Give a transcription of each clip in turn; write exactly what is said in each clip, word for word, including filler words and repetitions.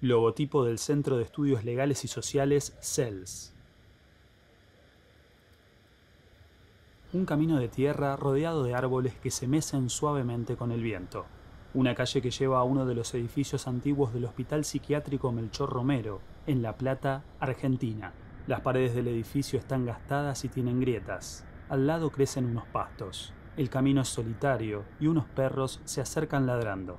Logotipo del Centro de Estudios Legales y Sociales C E L S. Un camino de tierra rodeado de árboles que se mecen suavemente con el viento. Una calle que lleva a uno de los edificios antiguos del Hospital Psiquiátrico Melchor Romero, en La Plata, Argentina. Las paredes del edificio están gastadas y tienen grietas. Al lado crecen unos pastos. El camino es solitario y unos perros se acercan ladrando.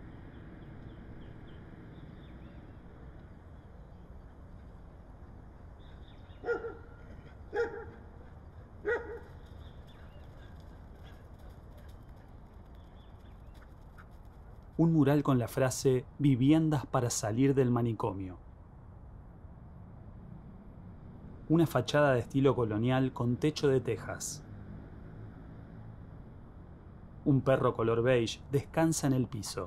Un mural con la frase «Viviendas para salir del manicomio». Una fachada de estilo colonial con techo de tejas. Un perro color beige descansa en el piso.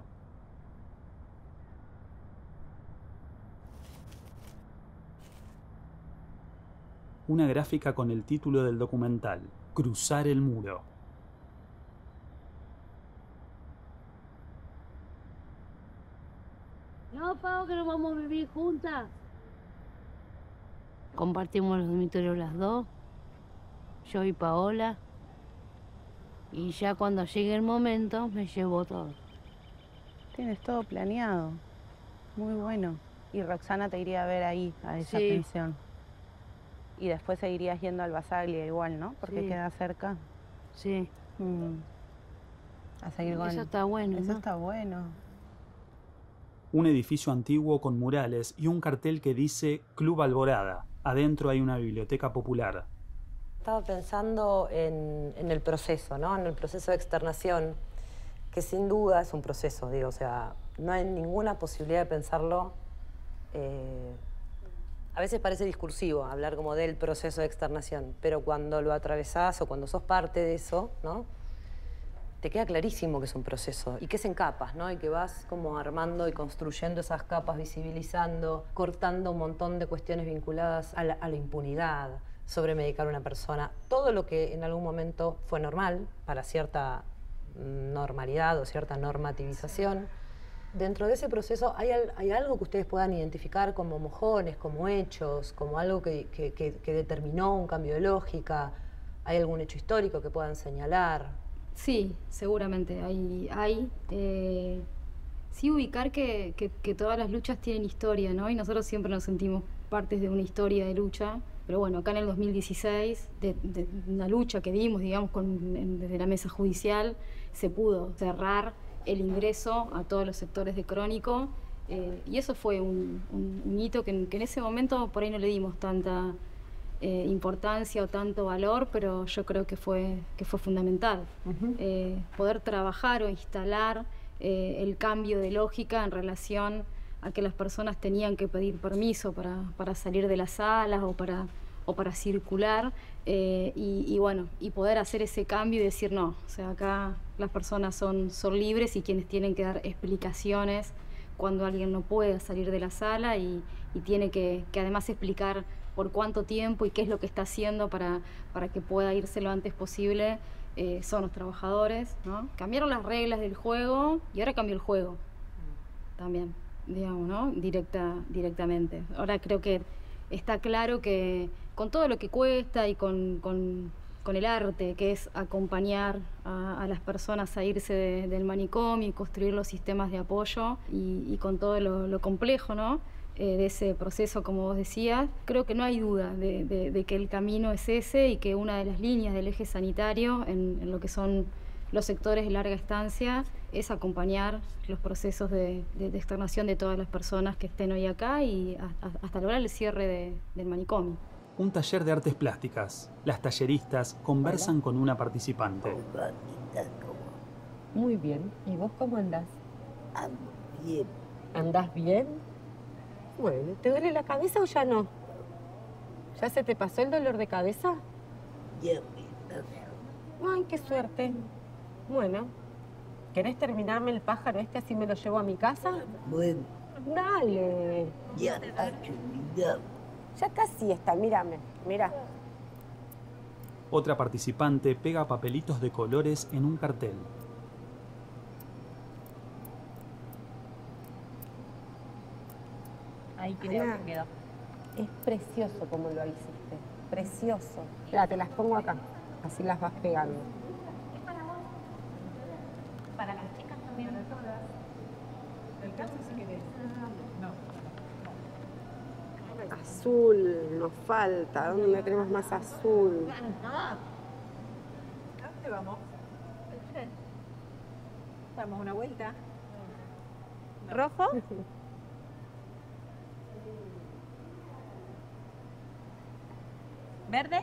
Una gráfica con el título del documental, «Cruzar el muro». No, Pau, que no vamos a vivir juntas. Compartimos los dormitorios las dos, yo y Paola. Y ya cuando llegue el momento, me llevo todo. Tienes todo planeado. Muy bueno. Y Roxana te iría a ver ahí, a esa Sí. pensión. Y después seguirías yendo al Basaglia igual, ¿no? Porque Sí. queda cerca. Sí. Mm. A seguir con... Eso está bueno, Eso ¿no? está bueno. Un edificio antiguo con murales y un cartel que dice Club Alborada. Adentro hay una biblioteca popular. Estaba pensando en, en el proceso, ¿no? En el proceso de externación, que sin duda es un proceso, digo, o sea, no hay ninguna posibilidad de pensarlo. Eh, a veces parece discursivo hablar como del proceso de externación, pero cuando lo atravesás o cuando sos parte de eso, ¿no? Te queda clarísimo que es un proceso y que es en capas, ¿no? Y que vas como armando y construyendo esas capas, visibilizando, cortando un montón de cuestiones vinculadas a la, a la impunidad, sobre medicar a una persona. Todo lo que en algún momento fue normal para cierta normalidad o cierta normativización. Dentro de ese proceso, ¿hay, hay algo que ustedes puedan identificar como mojones, como hechos, como algo que, que, que, que determinó un cambio de lógica? ¿Hay algún hecho histórico que puedan señalar? Sí, seguramente hay. hay eh, sí ubicar que, que, que todas las luchas tienen historia, ¿no? Y nosotros siempre nos sentimos partes de una historia de lucha. Pero bueno, acá en el dos mil dieciséis, de, de una lucha que dimos, digamos, con, en, desde la mesa judicial, se pudo cerrar el ingreso a todos los sectores de crónico. Eh, y eso fue un, un, un hito que, que en ese momento por ahí no le dimos tanta Eh, importancia o tanto valor, pero yo creo que fue, que fue fundamental. Uh-huh. eh, poder trabajar o instalar eh, el cambio de lógica en relación a que las personas tenían que pedir permiso para, para salir de las salas o para, o para circular eh, y, y bueno, y poder hacer ese cambio y decir no, o sea, acá las personas son, son libres y quienes tienen que dar explicaciones cuando alguien no puede salir de la sala y, y tiene que, que además explicar por cuánto tiempo y qué es lo que está haciendo para, para que pueda irse lo antes posible, eh, son los trabajadores, ¿no? Cambiaron las reglas del juego y ahora cambió el juego también, digamos, ¿no? Directa, directamente. Ahora creo que está claro que con todo lo que cuesta y con, con, con el arte, que es acompañar a, a las personas a irse de, del manicomio y construir los sistemas de apoyo y, y con todo lo, lo complejo, ¿no? Eh, de ese proceso, como vos decías, creo que no hay duda de, de, de que el camino es ese y que una de las líneas del eje sanitario en, en lo que son los sectores de larga estancia es acompañar los procesos de, de, de externación de todas las personas que estén hoy acá y hasta, hasta lograr el cierre de, del manicomio. Un taller de artes plásticas. Las talleristas conversan con una participante. Muy bien. ¿Y vos cómo andás? Ando bien. ¿Andás bien? Bueno, ¿te duele la cabeza o ya no? ¿Ya se te pasó el dolor de cabeza? Ya me pasó. Ay, qué suerte. Bueno, ¿querés terminarme el pájaro este así me lo llevo a mi casa? Bueno. Dale. Ya está terminado. Ya casi está, mírame, mira. Otra participante pega papelitos de colores en un cartel. Ahí creo Ana, que quedó. es precioso como lo hiciste. Precioso. Mira, te las pongo acá. Así las vas pegando. Para las chicas también. Azul, nos falta. ¿Dónde tenemos más azul? ¿A dónde vamos? Damos una vuelta. ¿Rojo? ¿Verde?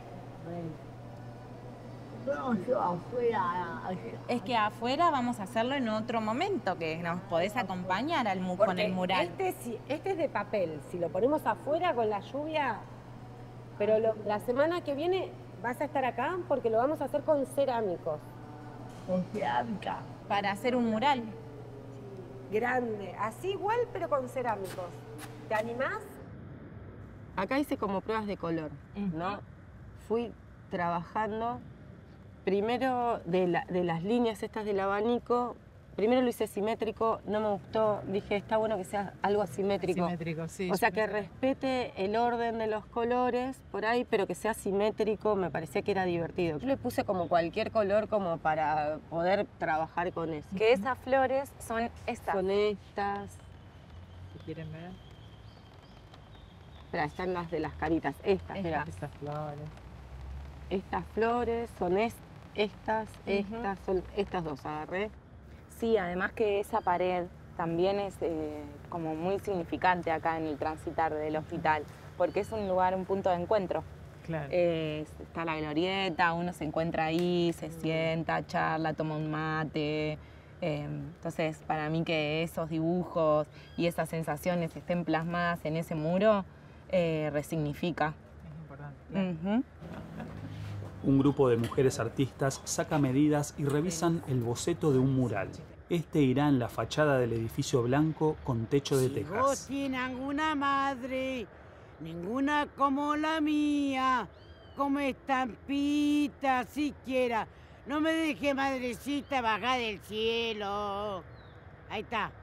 No, yo afuera. Es que afuera vamos a hacerlo en otro momento, que nos podés acompañar al mu- con Porque el mural. Este, sí- este es de papel. Si lo ponemos afuera con la lluvia, pero lo- la semana que viene vas a estar acá porque lo vamos a hacer con cerámicos. Con cerámica. Para hacer un mural. Grande, así igual pero con cerámicos. ¿Te animás? Acá hice como pruebas de color, ¿no? Fui trabajando primero de, la- de las líneas estas del abanico. Primero lo hice simétrico, no me gustó. Dije, está bueno que sea algo asimétrico. Simétrico, sí. O sea, que respete el orden de los colores por ahí, pero que sea simétrico, me parecía que era divertido. Yo le puse como cualquier color como para poder trabajar con eso. Que esas flores son estas. Son estas. Si quieren ver. Espera, están las de las caritas. Estas, espera. Estas flores. Estas flores son es- estas, estas, son estas dos, agarré. Sí, además que esa pared también es eh, como muy significante acá en el transitar del hospital, porque es un lugar, un punto de encuentro. Claro. Eh, está la glorieta, uno se encuentra ahí, se sienta, charla, toma un mate. Eh, entonces, para mí que esos dibujos y esas sensaciones estén plasmadas en ese muro, eh, resignifica. Es importante. Ujú. Un grupo de mujeres artistas saca medidas y revisan el boceto de un mural. Este irá en la fachada del edificio blanco con techo de Si vos tejas. tienes una madre, ninguna como la mía, como estampita siquiera. No me deje, madrecita, bajar del cielo. Ahí está.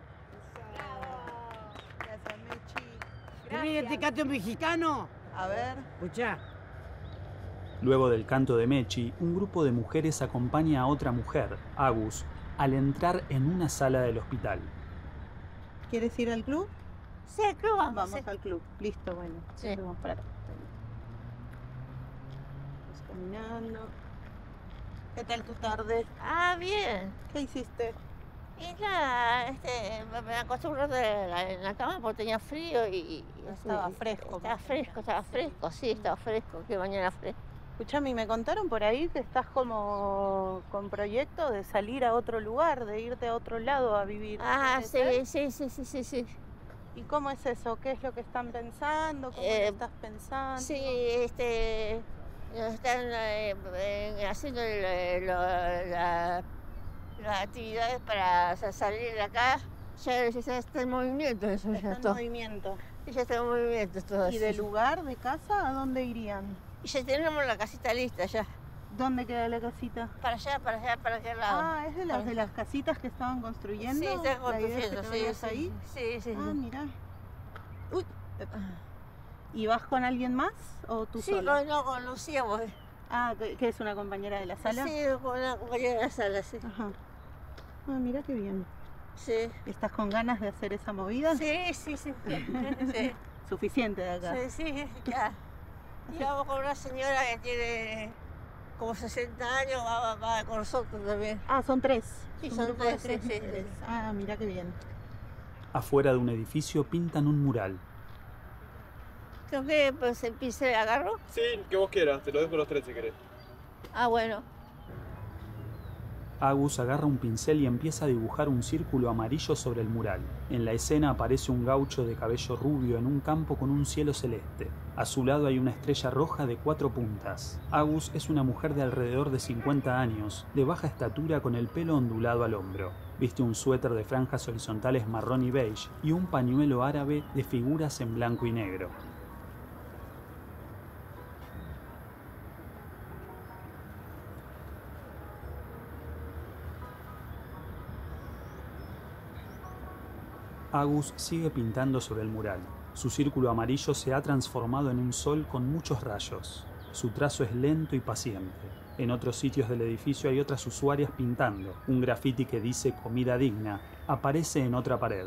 Gracias, Mechi. ¿Querés este canto mexicano? A ver. Escuchá. Luego del canto de Mechi, un grupo de mujeres acompaña a otra mujer, Agus, al entrar en una sala del hospital. ¿Quieres ir al club? Sí, ¿qué vamos? Vamos al club. Listo, bueno. Sí. Vamos para acá. Vamos caminando. ¿Qué tal tu tarde? Ah, bien. ¿Qué hiciste? Y nada, este, me, me acostumbré a la, en la cama porque tenía frío y... y Estaba así, fresco, Estaba más o fresco, estaba fresco, sí, estaba fresco, qué mañana fresco. Escuchame, me contaron por ahí que estás como con proyecto de salir a otro lugar, de irte a otro lado a vivir. Ah, ¿Puede sí, ser? sí, sí, sí, sí, sí. ¿Y cómo es eso? ¿Qué es lo que están pensando? ¿Cómo Eh, lo estás pensando? Sí, este, están eh, eh, haciendo el- lo- la- las actividades para sa- salir de acá. Ya, ya está en movimiento eso, Está ya en está. movimiento. Ya está en movimiento todo ¿Y eso. de lugar, de casa, a dónde irían? Y ya tenemos la casita lista ya. ¿Dónde queda la casita? Para allá, para allá, para aquel lado. Ah, ¿es de las, de las casitas que estaban construyendo? Sí, están ¿La idea es que construyendo, te sí, vayas sí, ahí? sí, sí, Ah, sí. mira. Uy. ¿Y vas con alguien más o tú Sí, sola? con, no, con Lucía voy. Ah, ¿que que es una compañera de la sala? Sí, con una compañera de la sala, sí. Ajá. Ah, mira qué bien. Sí. ¿Estás con ganas de hacer esa movida? Sí, sí, sí. Sí, Suficiente de acá. sí, sí, ya. Y vamos con una señora que tiene como sesenta años, va, va- va con nosotros también. Ah, son tres. Sí, Un son grupo de tres, sí, sí, mujeres. sí. Ah, mira qué bien. Afuera de un edificio pintan un mural. Creo que pues, el pincel agarro. Sí, que vos quieras, te lo dejo los tres si querés. Ah, bueno. Agus agarra un pincel y empieza a dibujar un círculo amarillo sobre el mural. En la escena aparece un gaucho de cabello rubio en un campo con un cielo celeste. A su lado hay una estrella roja de cuatro puntas. Agus es una mujer de alrededor de cincuenta años, de baja estatura con el pelo ondulado al hombro. Viste un suéter de franjas horizontales marrón y beige y un pañuelo árabe de figuras en blanco y negro. Agus sigue pintando sobre el mural. Su círculo amarillo se ha transformado en un sol con muchos rayos. Su trazo es lento y paciente. En otros sitios del edificio hay otras usuarias pintando. Un grafiti que dice comida digna aparece en otra pared.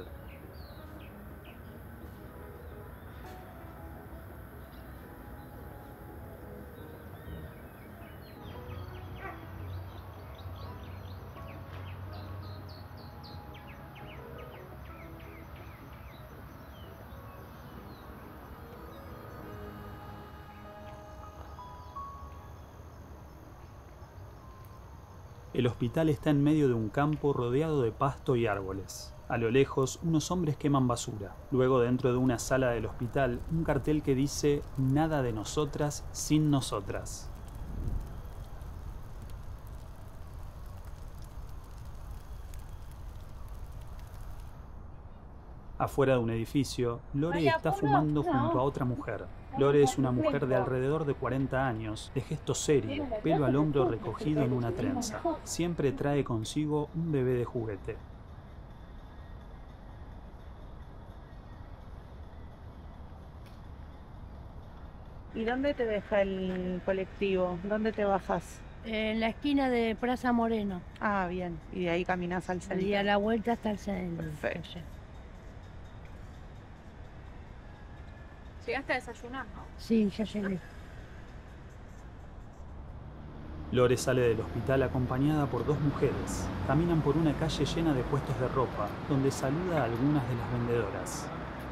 El hospital está en medio de un campo rodeado de pasto y árboles. A lo lejos, unos hombres queman basura. Luego, dentro de una sala del hospital, un cartel que dice «Nada de nosotras sin nosotras». Afuera de un edificio, Lore está fumando junto a otra mujer. Lore es una mujer de alrededor de cuarenta años, de gesto serio, pelo al hombro recogido en una trenza. Siempre trae consigo un bebé de juguete. ¿Y dónde te deja el colectivo? ¿Dónde te bajas? En la esquina de Plaza Moreno. Ah, bien. Y de ahí caminas al centro. Y a la vuelta hasta el centro. Perfecto. ¿Llegaste a desayunar, no? Sí, ya llegué. Lore sale del hospital acompañada por dos mujeres. Caminan por una calle llena de puestos de ropa, donde saluda a algunas de las vendedoras.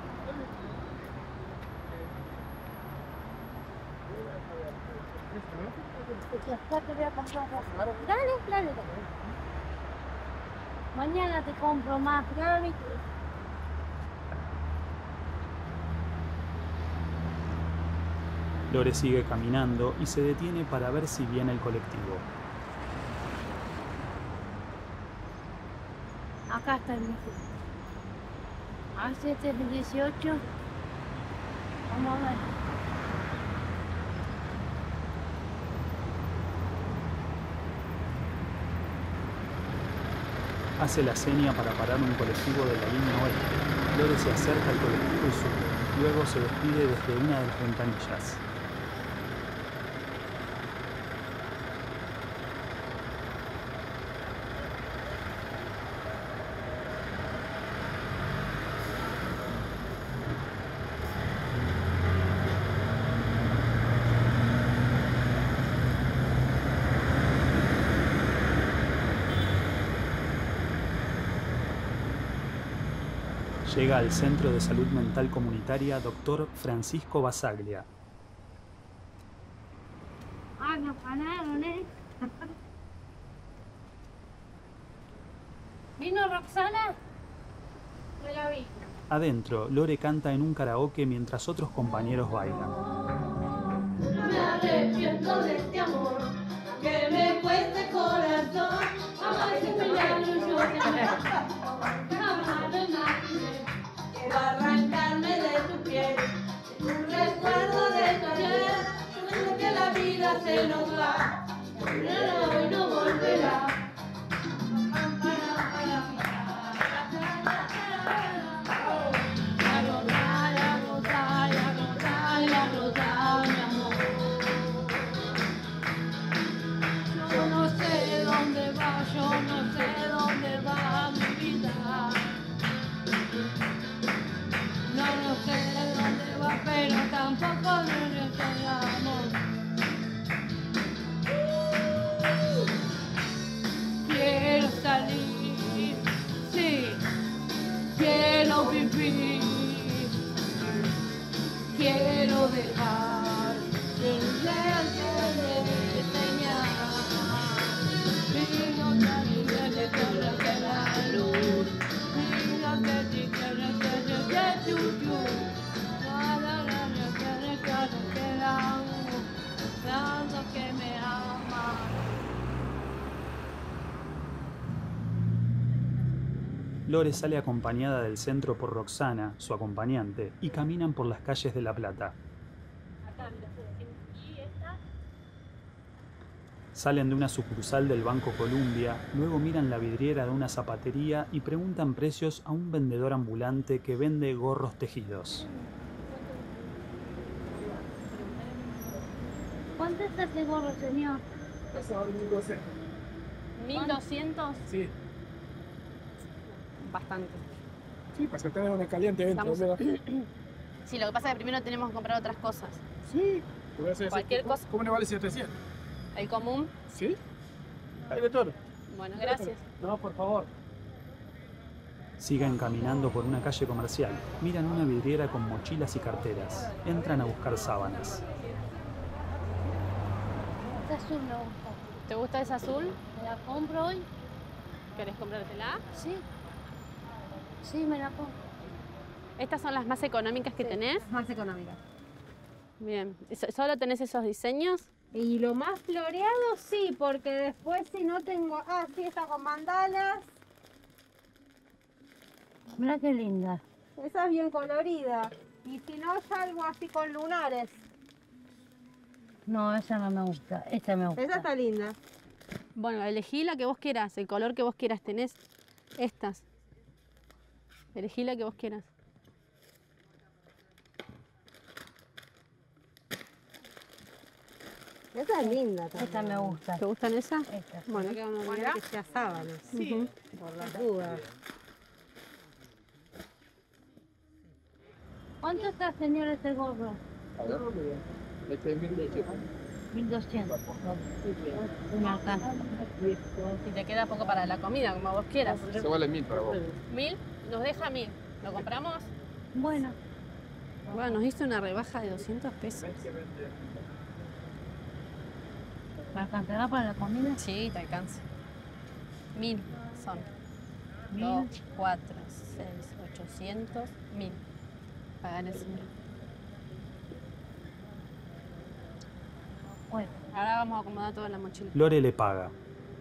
Dale, dale. Mañana te compro más, dale. Lore sigue caminando y se detiene para ver si viene el colectivo. Acá está el mío. Ah, este es el dieciocho. Vamos a ver. Hace la seña para parar un colectivo de la línea oeste. Lore se acerca al colectivo y sube. Luego se despide desde una de las ventanillas. Llega al Centro de Salud Mental Comunitaria doctor Francisco Basaglia. Ah, nos ganaron, ¿eh? ¿Vino Roxana? No la vi. Adentro, Lore canta en un karaoke mientras otros compañeros bailan. No me arrepiento de este amor, que me cueste el corazón. Amar siempre la ilusión. Quiero arrancarme de tu piel, de tu recuerdo de tu ayer. Yo que la vida se nos va, pero hoy no volverá. Pero tampoco nos retornamos. Quiero salir, sí, quiero vivir, quiero dejar el ser de señal. Vino también de toda la luz, vino de ti, de de tu que me ama. Lore sale acompañada del centro por Roxana, su acompañante, y caminan por las calles de La Plata. Salen de una sucursal del Banco Columbia, luego miran la vidriera de una zapatería y preguntan precios a un vendedor ambulante que vende gorros tejidos. ¿Cuánto está ese gorro, señor? Eso vale mil doscientos. ¿mil doscientos? Sí. Bastante. Sí, para que tener una caliente dentro. Estamos... Sí, lo que pasa es que primero tenemos que comprar otras cosas. Sí. Cualquier cosa. ¿Cómo le vale setecientos? ¿El común? Sí. Hay de todo. Bueno, gracias. No, por favor. Siguen caminando por una calle comercial. Miran una vidriera con mochilas y carteras. Entran a buscar sábanas. Esta azul me gusta. ¿Te gusta esa azul? ¿Me la compro hoy? ¿Querés comprártela? Sí. Sí, me la compro. ¿Estas son las más económicas que Sí, tenés? las más económicas. Bien. ¿Solo tenés esos diseños? Y lo más floreado sí, porque después si no tengo... Ah, sí, esta con mandalas. Mira qué linda. Esa es bien colorida. Y si no, es algo así con lunares. No, esa no me gusta. Esta me gusta. Esa está linda. Bueno, elegí la que vos quieras, el color que vos quieras. Tenés estas. Elegí la que vos quieras. Esa es linda también. Esta me gusta. ¿Te gustan esas? Esta. Bueno, ¿qué vamos a Bueno, mirar? que sea sábanas. Sí. Ujú. Por las dudas. ¿Cuánto está, señor, este gorro? Este es mil doscientos. mil doscientos. Una acá. Si te queda poco para la comida, como vos quieras. Eso vale mil para vos. ¿Mil? Nos deja mil. ¿Lo compramos? Bueno. Bueno, nos hizo una rebaja de doscientos pesos. ¿Me alcanzará para la comida? Sí, te alcanza. Mil son. Mil. Dos, cuatro, seis, ochocientos, mil. Pagar el señor. Bueno. Ahora vamos a acomodar toda la mochila. Lore le paga.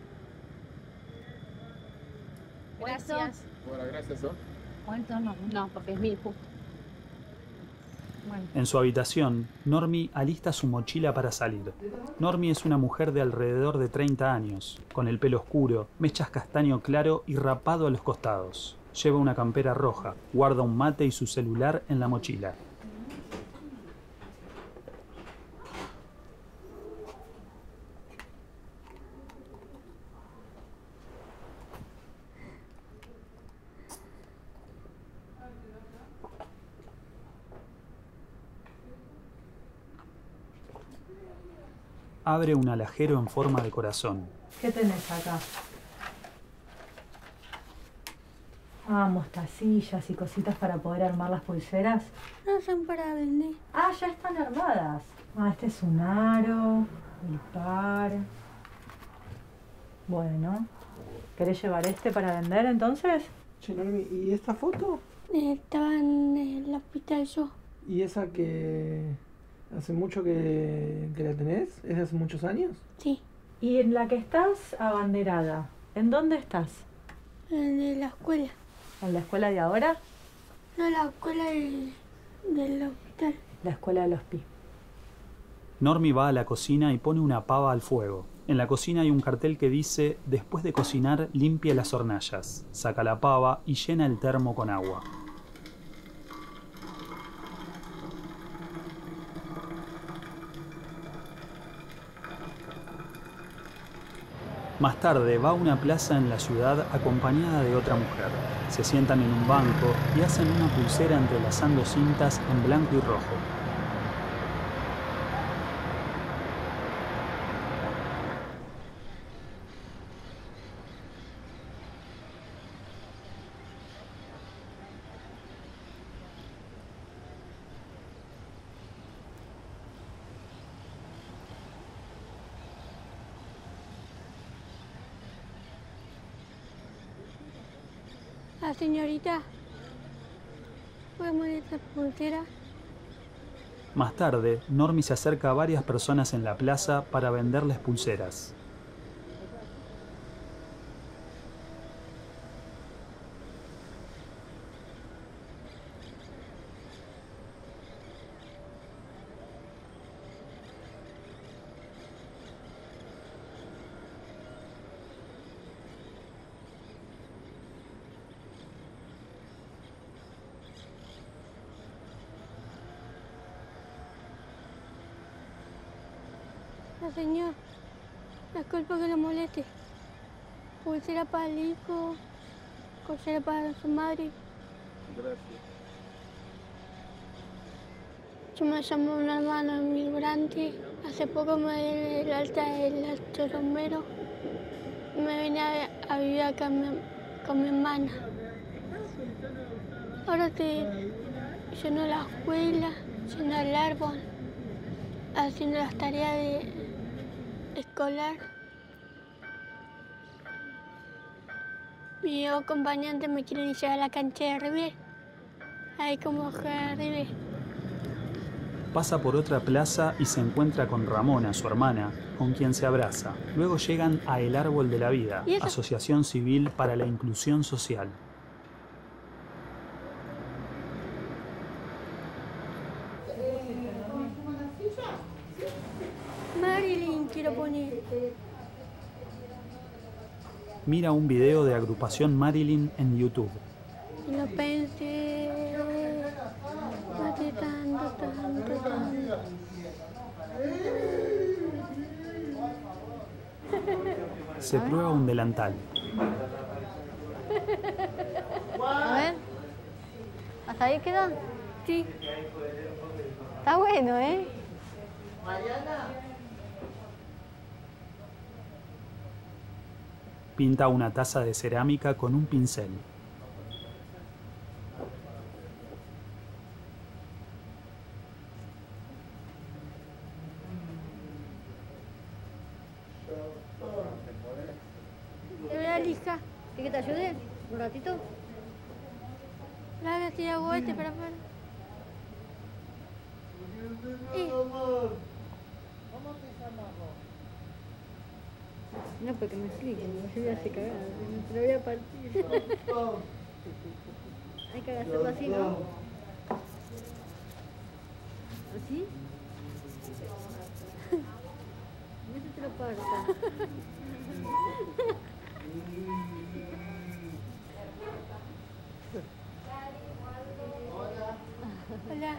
Gracias. Bueno, gracias, ¿no? ¿Cuánto no? No, porque es mil justo. Bueno. En su habitación, Normi alista su mochila para salir. Normi es una mujer de alrededor de treinta años, con el pelo oscuro, mechas castaño claro y rapado a los costados. Lleva una campera roja, guarda un mate y su celular en la mochila. Abre un alajero en forma de corazón. ¿Qué tenés acá? Ah, mostacillas y cositas para poder armar las pulseras. No son para vender. Ah, ya están armadas. Ah, este es un aro, el par. Bueno, ¿querés llevar este para vender entonces? Che, Normi, ¿y esta foto? Estaba en el hospital yo. ¿Y esa que hace mucho que, que la tenés? ¿Es de hace muchos años? Sí. ¿Y en la que estás abanderada? ¿En dónde estás? En la escuela. ¿En la escuela de ahora? No, la escuela del, del hospital. La escuela del hospital. Normi va a la cocina y pone una pava al fuego. En la cocina hay un cartel que dice: después de cocinar, limpia las hornallas. Saca la pava y llena el termo con agua. Más tarde va a una plaza en la ciudad acompañada de otra mujer. Se sientan en un banco y hacen una pulsera entrelazando cintas en blanco y rojo. La señorita, ¿podemos ir a esta pulsera? Más tarde, Normi se acerca a varias personas en la plaza para venderles pulseras. La señor, disculpa que le moleste. Pulsera para el hijo, collera para su madre. Gracias. Yo me llamo una hermana migrante. Hace poco me di el alta del chorromero. Me vine a, a vivir acá con mi, con mi hermana. Ahora estoy yendo a la escuela, yendo al árbol, haciendo las tareas de escolar. Mi acompañante me quiere llevar a la cancha de River. Ahí como juega River. Pasa por otra plaza y se encuentra con Ramona, su hermana, con quien se abraza. Luego llegan a El Árbol de la Vida, asociación civil para la inclusión social. Marilyn quiero poner. Mira un video de agrupación Marilyn en YouTube. Y lo pensé. Mate tanto, tanto, tanto. Se prueba un delantal. A ver. ¿Hasta ahí queda? Sí. Está bueno, ¿eh? Pinta una taza de cerámica con un pincel. ¿Te voy a lija? ¿Y que te ayude? ¿Un ratito? La que hago este para afuera. Eh. No, porque me expliquen, yo voy a hacer cagada, me lo voy a partir. Hay que hacerlo así, ¿no? ¿Así? Eso te lo parta. Hola.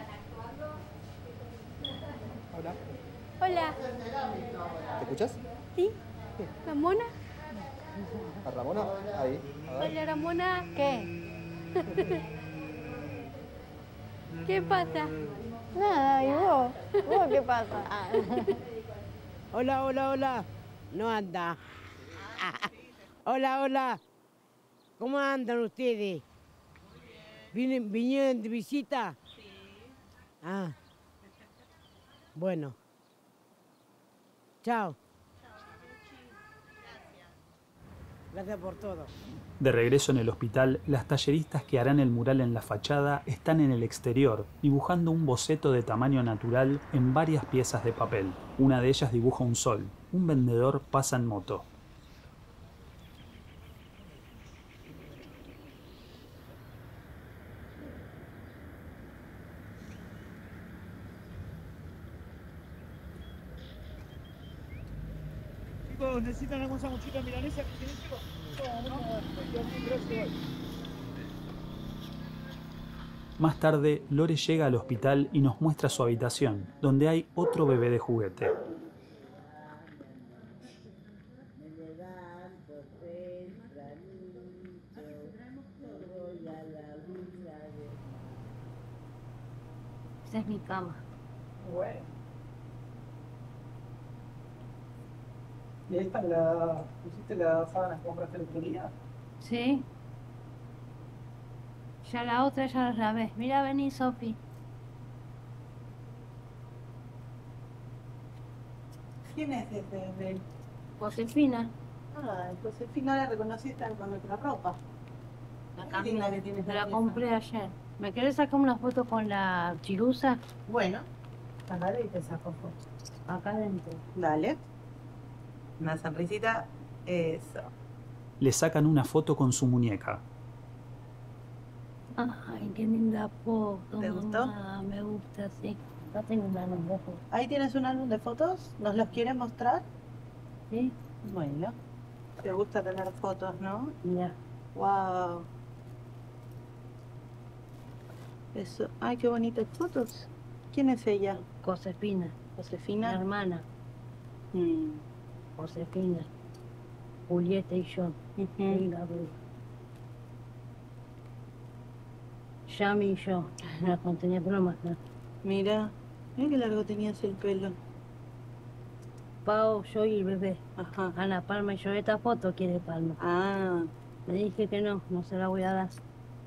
Hola. Hola. ¿Te escuchas? ¿Sí? ¿Ramona? ¿A Ramona? Ahí. A ver. Hola, Ramona. ¿Qué? ¿Qué pasa? Nada, ¿y vos? ¿Vos qué pasa? Hola, hola, hola. No anda. Hola, hola. ¿Cómo andan ustedes? ¿Vienen, vinieron de visita? Sí. Ah. Bueno. Chao. Gracias por todo. De regreso en el hospital, las talleristas que harán el mural en la fachada están en el exterior, dibujando un boceto de tamaño natural en varias piezas de papel. Una de ellas dibuja un sol. Un vendedor pasa en moto. Chicos, ¿necesitan alguna sanguchita milanesa? Más tarde, Lore llega al hospital y nos muestra su habitación, donde hay otro bebé de juguete. Esa es mi cama. Bueno. ¿Y esta la pusiste las sábanas que compraste el otro día? Sí. Ya la otra ya la lavé. Mira, vení, Sofi. ¿Quién es este bebé? Josefina. Ah, Josefina la reconociste con nuestra ropa. La Qué linda que tienes Me la pieza. compré ayer. ¿Me querés sacar una foto con la chirusa? Bueno, dale y te saco foto. Acá adentro. Dale. Una sonrisita. Eso. Le sacan una foto con su muñeca. Ay, qué linda foto. ¿Te gustó? mamá. Me gusta, sí. Acá tengo un álbum de fotos. Ahí tienes un álbum de fotos. ¿Nos los quieres mostrar? Sí. Bueno. Te gusta tener fotos, ¿no? Mira. Wow. Eso. Ay, qué bonitas fotos. ¿Quién es ella? Josefina. Josefina. Mi hermana. Mm. Josefina, Julieta y yo. Y Gabriel. Yami y yo. No, cuando tenía bromas, ¿no? Mira, mira qué largo tenías el pelo. Pau, yo y el bebé. Ajá. Ana, Palma y yo. Esta foto quiere Palma. Ah. Le dije que no, no se la voy a dar.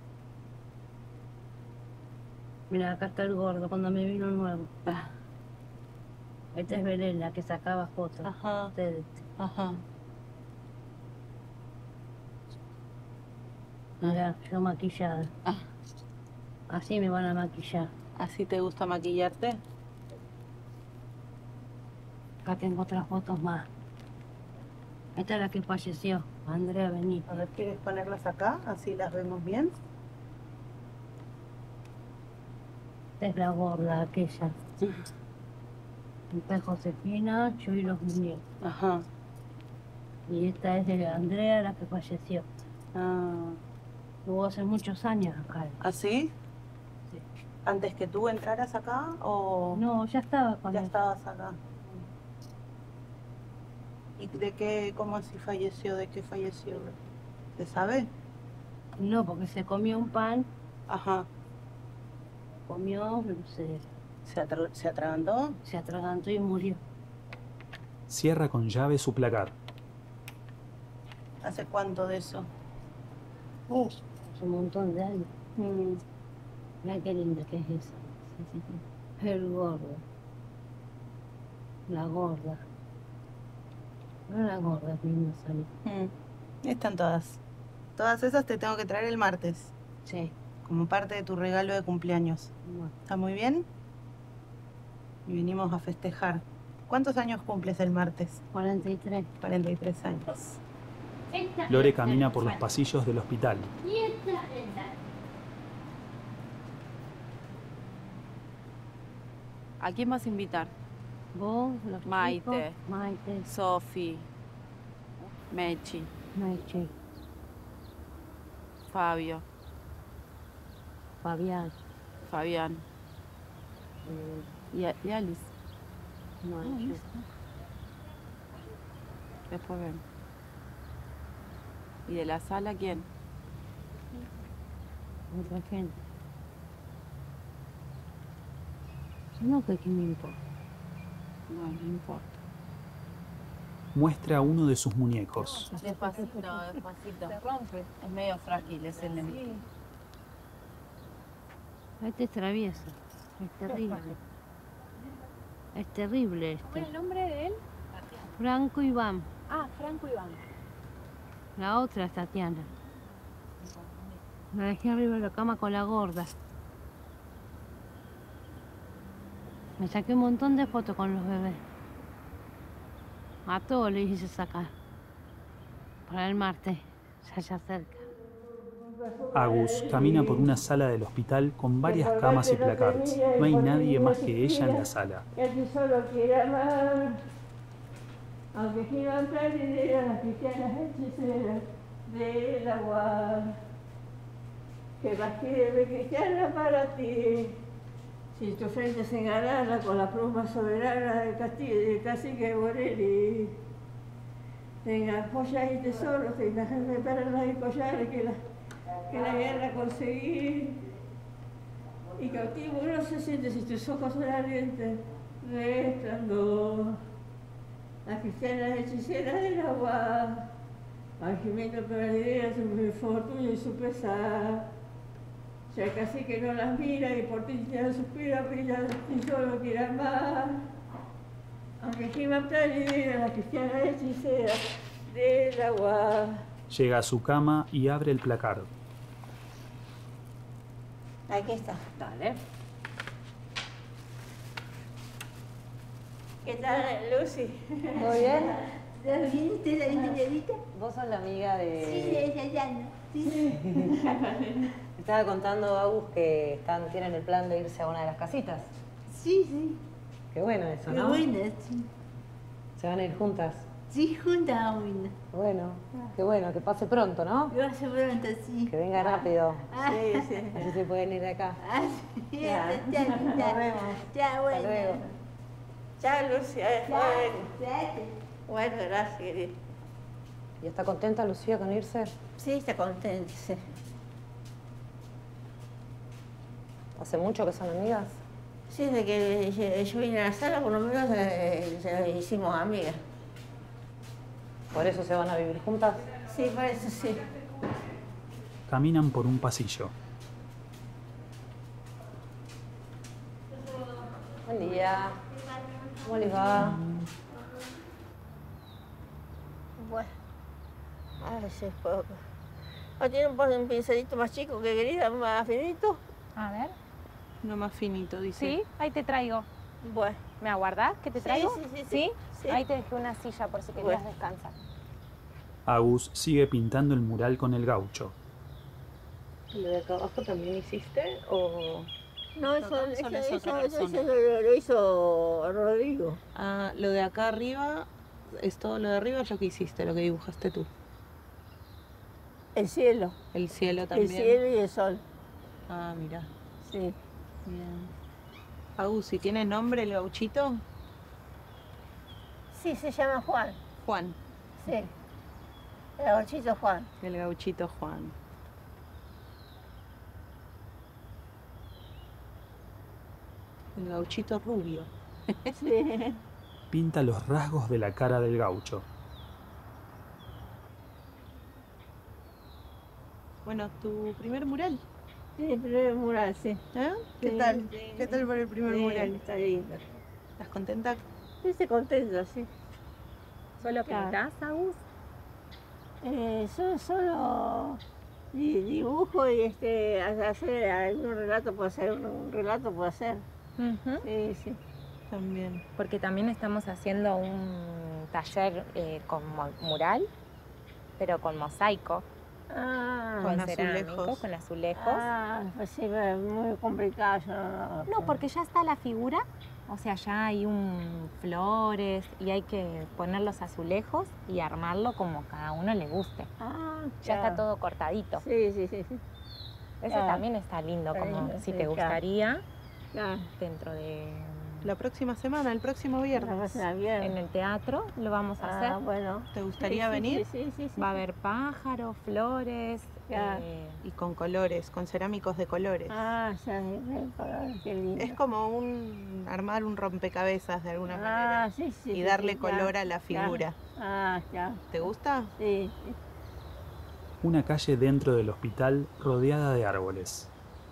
Mira, acá está el gordo, cuando me vino nuevo. Ah. Esta es Belén, la que sacaba fotos. Ajá. Ustedes. Ajá. Mira, yo maquillada. Ah. Así me van a maquillar. ¿Así te gusta maquillarte? Acá tengo otras fotos más. Esta es la que falleció, Andrea Benítez. A ver, ¿quieres ponerlas acá? Así las vemos bien. Esta es la gorda, aquella. Esta es Josefina, yo y los muñecos. Ajá. Y esta es de Andrea, la que falleció. Ah. Hubo hace muchos años acá. ¿Ah, sí? Sí. ¿Antes que tú entraras acá o...? No, ya estaba con Ya él. estabas acá. ¿Y de qué, cómo así falleció? ¿De qué falleció? ¿Se sabe? No, porque se comió un pan. Ajá. Comió, no sé. ¿Se, atra ¿Se atragantó? Se atragantó y murió. Cierra con llave su placar. ¿Hace cuánto de eso? Uh, hace un montón de años. Mm. Mira qué linda que es esa. Sí, sí, sí. El gordo. La gorda. No la gorda, es linda salida. Mm. Están todas. Todas esas te tengo que traer el martes. Sí. Como parte de tu regalo de cumpleaños. Bueno. ¿Está muy bien? Y venimos a festejar. ¿Cuántos años cumples el martes? cuarenta y tres. cuarenta y tres años. Lore camina por los pasillos del hospital. ¿A quién vas a invitar? Vos, los Maite, chicos, Maite, Sofi, Mechi, Mechi, Fabio, Fabián, Fabián eh, y, a- y Alice. no, Ah, yo. listo. Después ven. ¿Y de la sala quién? Otra gente. No, que qué me importa. No, no importa. Muestra uno de sus muñecos. Despacito, despacito. Se rompe. Es medio frágil, es el de Este es travieso. Es terrible. Es terrible ¿Cuál es este. el nombre de él? Franco Iván. Ah, Franco Iván. La otra es Tatiana. La dejé arriba de la cama con la gorda. Me saqué un montón de fotos con los bebés. A todos les hice sacar. Para el martes, ya ya cerca. Agus camina por una sala del hospital con varias camas y placards. No hay nadie más que ella en la sala. Que si solo quiere amar, aunque giran perdidas las cristianas hechiceras del agua. Que más quiere cristiana para ti. Si tu frente se engalana con la pluma soberana del castillo del cacique Borelli. Tengas joyas y tesoros, tengas de perlas y collares que la, que la guerra conseguir. Y cautivo no se siente si tus ojos son ardientes de resplandor. Las cristianas hechiceras del agua, al gimiendo perdida su fortuna y su pesar. Ya casi que no las mira y por ti ya suspira, brilla y solo quiere amar. Aunque giman perdida las cristianas hechiceras del agua. Llega a su cama y abre el placard. Aquí está. Dale. ¿Qué tal, Lucy? ¿Todo bien? ¿Estás bien? ¿Estás bien, señorita? ¿Vos sos la amiga de...? Sí, de Yayana. Sí. Me estaba contando Agus que están, tienen el plan de irse a una de las casitas. Sí, sí. Qué bueno eso, Qué ¿no? buena, sí. ¿Se van a ir juntas? Sí, juntas, buena. Bueno, qué bueno, que pase pronto, ¿no? Que vaya pronto, sí. Que venga rápido. Ah, sí, sí. Así se pueden ir de acá. Ah, sí, ya, ya, Nos ya. vemos. Ya, bueno. Hasta luego. Chao, Lucía. Bueno, bueno, gracias, querida. ¿Y está contenta Lucía con irse? Sí, está contenta, sí. ¿Hace mucho que son amigas? Sí, desde que yo vine a la sala, por lo menos eh, ya hicimos amigas. ¿Por eso se van a vivir juntas? Sí, por eso sí. Caminan por un pasillo. Buen día. ¿Cómo les va? Bueno. Ay, sí, es poco. ¿No tiene un, un pincelito más chico que querida, más finito? A ver. Uno más finito, dice. Sí, ahí te traigo. Bueno. ¿Me aguardás que te Sí, traigo? sí, sí, sí. ¿Sí? Sí. Ahí te dejé una silla por si querías Bueno. descansar. Agus sigue pintando el mural con el gaucho. ¿Lo de acá abajo también hiciste o...? No, eso, Solo eso, es eso, otra eso, persona. eso lo, lo hizo Rodrigo. Ah, lo de acá arriba, es todo lo de arriba es lo que hiciste, lo que dibujaste tú. El cielo. El cielo también. El cielo y el sol. Ah, mira. Sí. Bien. Agus, ¿y tiene nombre el gauchito? Sí, se llama Juan. Juan. Sí. El gauchito Juan. El gauchito Juan. El gauchito rubio. Sí. Pinta los rasgos de la cara del gaucho. Bueno, tu primer mural. Sí, el primer mural, sí. ¿Eh? ¿Qué Sí, tal? sí. ¿Qué tal por el primer Sí, mural? está lindo. ¿Estás contenta? Sí, estoy contenta, sí. ¿Solo Claro. pintás, Agus? Eh, solo, solo di- dibujo y este, hacer algún relato puedo hacer, un, un relato puedo hacer. Sí, sí. También. Porque también estamos haciendo un taller eh, con mo- mural, pero con mosaico, Ah, con Con cerámico, azulejos. con azulejos. ah, pues sí, es muy complicado. Yo no, No, porque ya está la figura, o sea, ya hay un flores y hay que poner los azulejos y armarlo como cada uno le guste. Ah, Ya claro. está todo cortadito. Sí, sí, sí. sí. Ese Claro. también está lindo, Está como lindo, si sí, te claro. gustaría Claro. dentro de... La próxima semana, el próximo viernes. próxima viernes. En el teatro lo vamos a Ah, hacer. bueno. ¿Te gustaría Sí, sí, venir? Sí, sí, sí, sí. Va a haber pájaros, flores. Ya. eh, Y con colores, con cerámicos de colores. Ah, ya, eh, qué lindo. Es como un armar un rompecabezas de alguna Ah, manera sí, sí. y sí, darle sí, color ya, a la ya. figura. Ah, ya. ¿Te gusta? Sí, sí. Una calle dentro del hospital rodeada de árboles.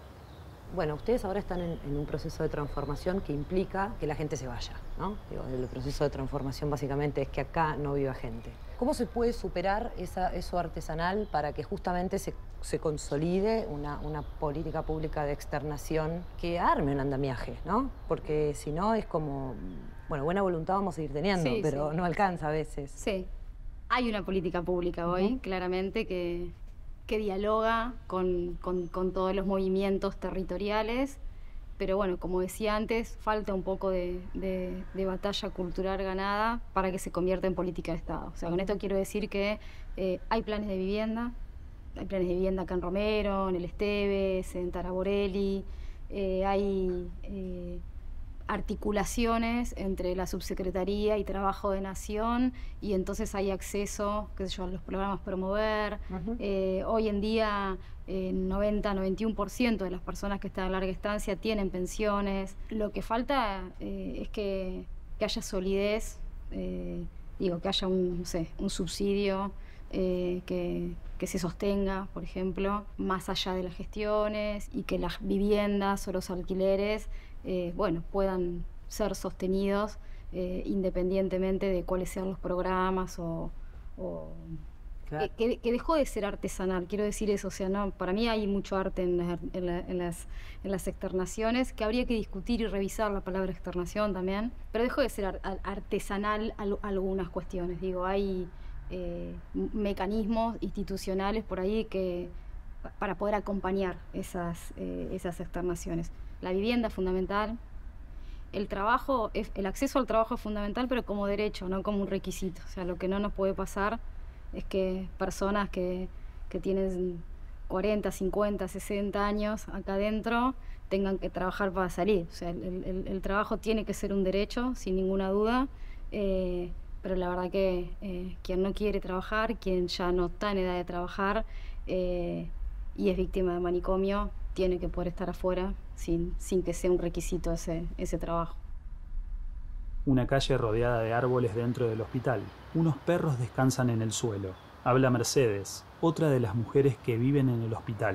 Bueno, ustedes ahora están en, en un proceso de transformación que implica que la gente se vaya, ¿no? Digo, el proceso de transformación básicamente es que acá no viva gente. ¿Cómo se puede superar esa, eso artesanal para que justamente se, se consolide una, una política pública de externación que arme un andamiaje, ¿no? Porque si no es como, bueno, buena voluntad vamos a seguir teniendo, Sí, pero sí. no alcanza a veces. Sí, hay una política pública hoy, Ujú. claramente, que, que dialoga con, con- con todos los movimientos territoriales, pero bueno, como decía antes, falta un poco de, de- de batalla cultural ganada para que se convierta en política de Estado. O sea, con esto quiero decir que eh, hay planes de vivienda, hay planes de vivienda acá en Romero, en el Esteves, en Taraborelli, eh, hay... eh, articulaciones entre la Subsecretaría y Trabajo de Nación y entonces hay acceso, qué sé yo, a los programas Promover. Eh, hoy en día el noventa a noventa y uno por ciento de las personas que están en larga estancia tienen pensiones. Lo que falta eh, es que, que haya solidez, eh, digo, que haya un, no sé, un subsidio eh, que, que se sostenga, por ejemplo, más allá de las gestiones y que las viviendas o los alquileres eh, bueno, puedan ser sostenidos eh, independientemente de cuáles sean los programas o, o Claro. que, que dejó de ser artesanal, quiero decir eso, o sea, no, para mí hay mucho arte en, las- en la- en las, en las externaciones, que habría que discutir y revisar la palabra externación también, pero dejó de ser ar- ar- artesanal al- algunas cuestiones, digo, hay eh, m- mecanismos institucionales por ahí que pa- para poder acompañar esas, eh, esas externaciones. La vivienda es fundamental, el trabajo, es, el acceso al trabajo es fundamental, pero como derecho, no como un requisito. O sea, lo que no nos puede pasar es que personas que, que tienen cuarenta, cincuenta, sesenta años acá adentro tengan que trabajar para salir. O sea, el, el, el trabajo tiene que ser un derecho, sin ninguna duda, eh, pero la verdad que eh, quien no quiere trabajar, quien ya no está en edad de trabajar eh, y es víctima de manicomio, tiene que poder estar afuera sin, sin que sea un requisito ese, ese trabajo. Una calle rodeada de árboles dentro del hospital. Unos perros descansan en el suelo. Habla Mercedes, otra de las mujeres que viven en el hospital.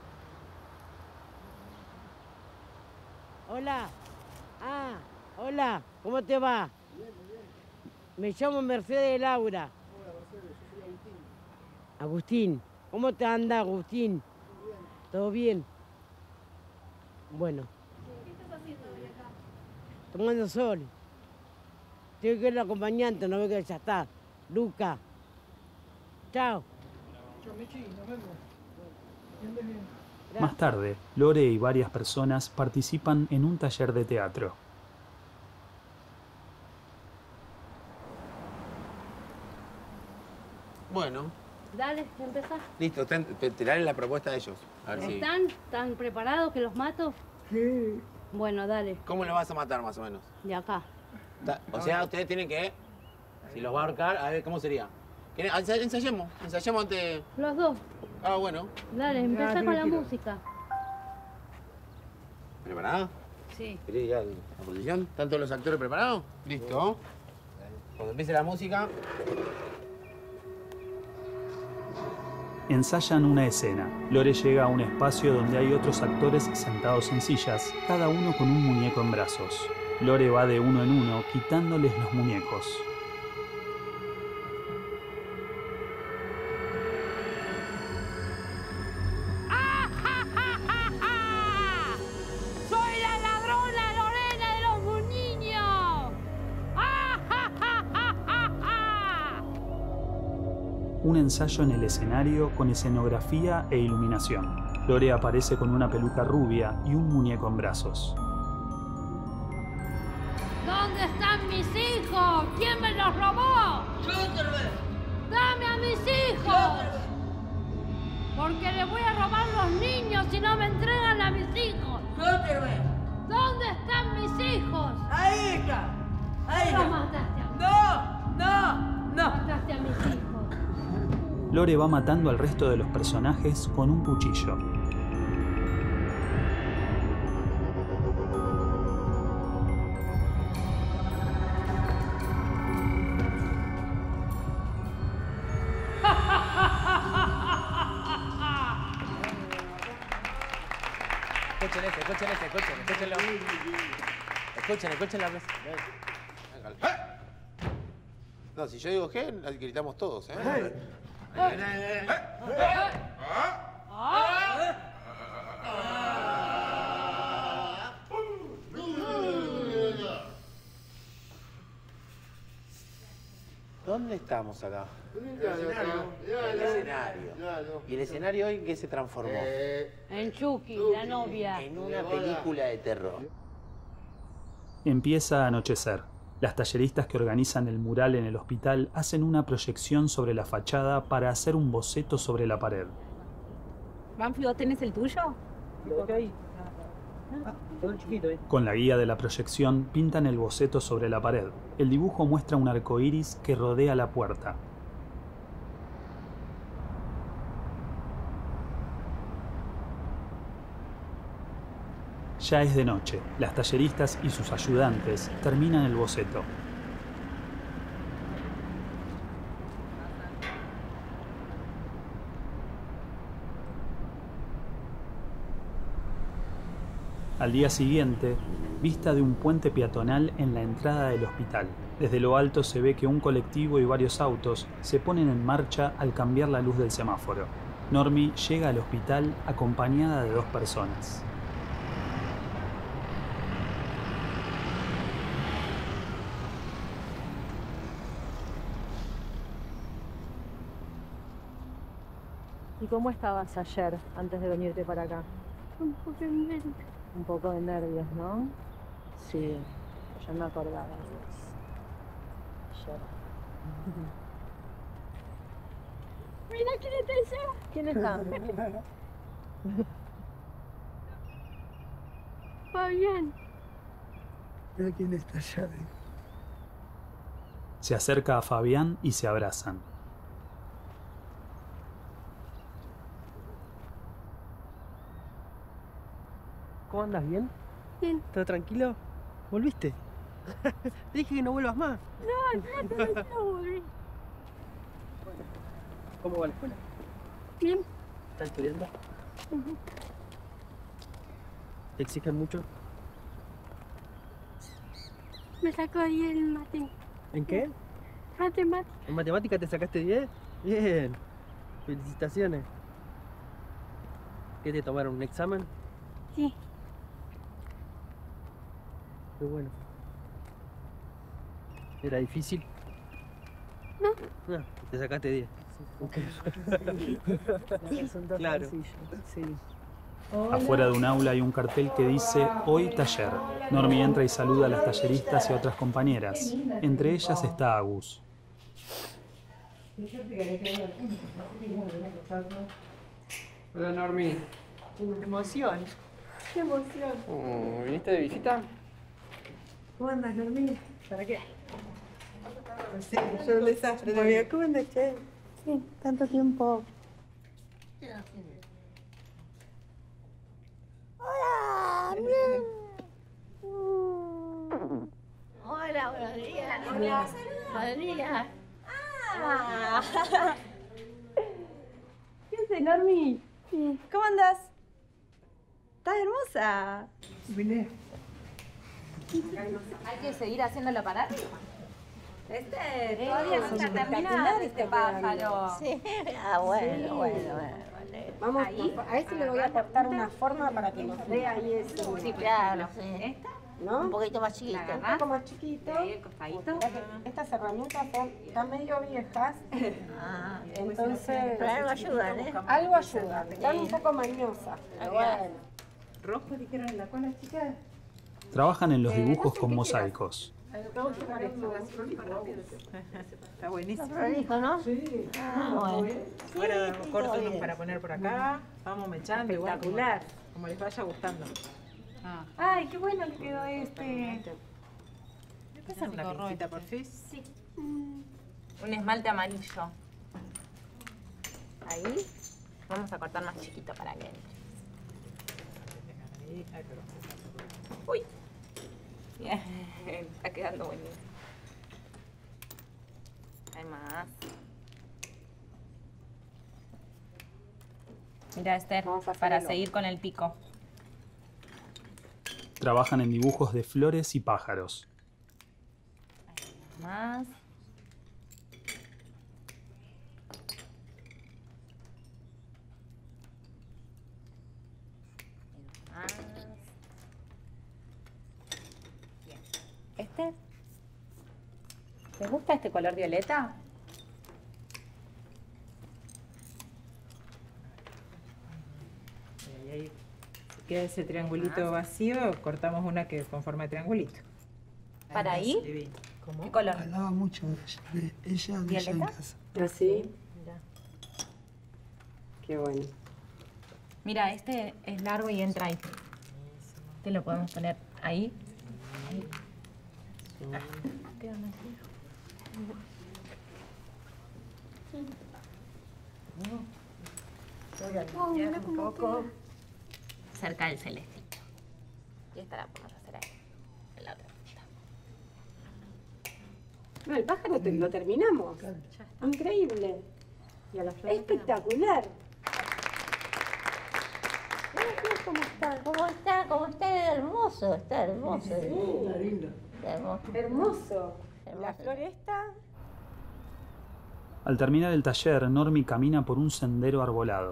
Hola. Ah, hola. ¿Cómo te va? Me llamo Mercedes Laura. Hola, Mercedes, yo soy Agustín. Agustín. ¿Cómo te anda, Agustín? ¿Todo bien? Bueno. ¿Qué estás haciendo hoy acá? Tomando sol. Tengo que ir al acompañante, no veo que ya está. Luca. Chao. Chao, Michi, nos vemos. Bienvenido. Más tarde, Lore y varias personas participan en un taller de teatro. Bueno, Dale, empezá. listo, ten- te- tirarle la propuesta a ellos. A ver si... ¿Están? ¿Están preparados que los mato? Sí. Bueno, dale, ¿Cómo lo vas a matar más o menos? de acá. Ta- O sea, ustedes tienen que, si los va a ahorcar, a ver, ¿cómo sería? ¿Quieren- ensa- Ensayemos, ensayemos antes... Los dos. Ah, bueno. Dale, empezá con la música. ¿Preparada? Sí. ¿Querés ya la posición? ¿Están todos los actores preparados? Listo. Cuando empiece la música... Ensayan una escena. Lore llega a un espacio donde hay otros actores sentados en sillas, cada uno con un muñeco en brazos. Lore va de uno en uno, quitándoles los muñecos. ¡Soy la ladrona Lorena de los niños! Un ensayo en el escenario con escenografía e iluminación. Lore aparece con una peluca rubia y un muñeco en brazos. ¿Dónde están mis hijos? ¿Quién me los robó? ¡Dame a mis hijos! Porque les voy a robar los niños si no me entregan a mis hijos. ¿Dónde están mis hijos? Ahí está. Ahí Los está. mataste a mí. No, no, no. Mataste a mis hijos. Lore va matando al resto de los personajes con un cuchillo. Escuchen este, escuchen este, escuchen, escúchenlo. Escuchen, escuchen la frase. No, si yo digo G, gritamos todos, ¿eh? ¿Dónde estamos acá? En el escenario. El escenario. ¿Y el escenario hoy en qué se transformó? En Chucky, la novia. En una película de terror. Empieza a anochecer. Las talleristas que organizan el mural en el hospital hacen una proyección sobre la fachada para hacer un boceto sobre la pared. Banfi, ¿vos tenés el tuyo? Con la guía de la proyección pintan el boceto sobre la pared. El dibujo muestra un arco iris que rodea la puerta. Ya es de noche. Las talleristas y sus ayudantes terminan el boceto. Al día siguiente, vista de un puente peatonal en la entrada del hospital. Desde lo alto se ve que un colectivo y varios autos se ponen en marcha al cambiar la luz del semáforo. Normi llega al hospital acompañada de dos personas. ¿Y cómo estabas ayer, antes de venirte para acá? Un poco en mente. Un poco de nervios, ¿no? Sí, yo me acordaba de vos. Ayer. Mira quién está allá. ¿Quién está? Fabián. Mira quién está allá. Se acerca a Fabián y se abrazan. ¿Cómo andas? ¿Bien? Bien. ¿Todo tranquilo? ¿Volviste? Te dije que no vuelvas más. No, no, no, no volví. ¿Cómo va la escuela? Bien. ¿Estás estudiando? Ujú. ¿Te exigen mucho? Me sacó diez en mate. ¿En qué? Matemáticas. ¿En matemática te sacaste diez? Bien. Felicitaciones. ¿Qué te tomaron? ¿Un examen? Sí. Qué bueno. ¿Era difícil? No. No, te sacaste diez. Claro. Sí. Afuera de un aula hay un cartel que dice Hoy taller. Normi entra y saluda a las talleristas y a otras compañeras. Entre ellas está Agus. Hola Normi. Qué emoción. Qué emoción. Oh, ¿viniste de visita? ¿Cómo andas, Normi? ¿Para qué? Sí, yo un desastre también. ¿Cómo andas, che? Sí, tanto tiempo. Hola, bien. Hola, buenos días. Hola. Buenos días. Ah. ¿Qué haces, Normi? ¿Cómo andas? ¿Estás hermosa? Vine. Hay que seguir haciéndolo para arriba. Este, todavía no está terminado este pájaro. Sí, ah, bueno, Sí. bueno, bueno, vale. Vamos, Ahí. a este le voy a cortar una forma para que nos dé ahí ese. Sí, claro, sí. ¿Esta? ¿No? Un poquito más chiquito. Un poco más chiquito. Y ahí el costadito. Mirá que estas herramientas son, están medio viejas. Ah, Entonces. pero algo ayudan, ¿eh? Algo ayuda. Están un poco mañosas. Pero bueno. ¿Rojo dijeron en la cola, chicas? Trabajan en los dibujos con mosaicos. Está buenísimo. Está prolijo, ¿no? Sí. Ah, bueno. Ahora Sí, corto todo unos bien. para poner por acá. Vamos mechando igual. Como, Espectacular. como les vaya gustando. Ah. Ay, qué bueno que quedó este. ¿Puedes hacer una pincita, por fin? Sí. Un esmalte amarillo. Ahí. Vamos a cortar más chiquito para que entre. Uy. Bien, está quedando buenísimo. Hay más. Mira, Esther, para seguir con el pico. Trabajan en dibujos de flores y pájaros. Más. Más. Bien. ¿Este? ¿Te gusta este color violeta? Y ahí si queda ese triangulito vacío, cortamos una que con forma de triangulito. ¿Para ahí? Divino. ¿Qué color? Hablaba mucho de ella, de ella, de ella en ¿Violeta? casa. ¿Ah, sí? Mira. Qué bueno. Mira, este es largo y entra ahí. Este lo podemos poner ahí. Ahí. Ah, queda más lejos. Oh, mira un cómo poco cerca del celestito. Y esta la podemos hacer ahí, en la otra punta. No, el pájaro te- lo terminamos. Increíble. Espectacular. Mira ¿Cómo está? ¿Cómo está? ¿Cómo está? Hermoso, está hermoso. Sí, Está lindo. Está hermoso. Hermoso. Hermoso. La flor esta. Al terminar el taller, Normi camina por un sendero arbolado.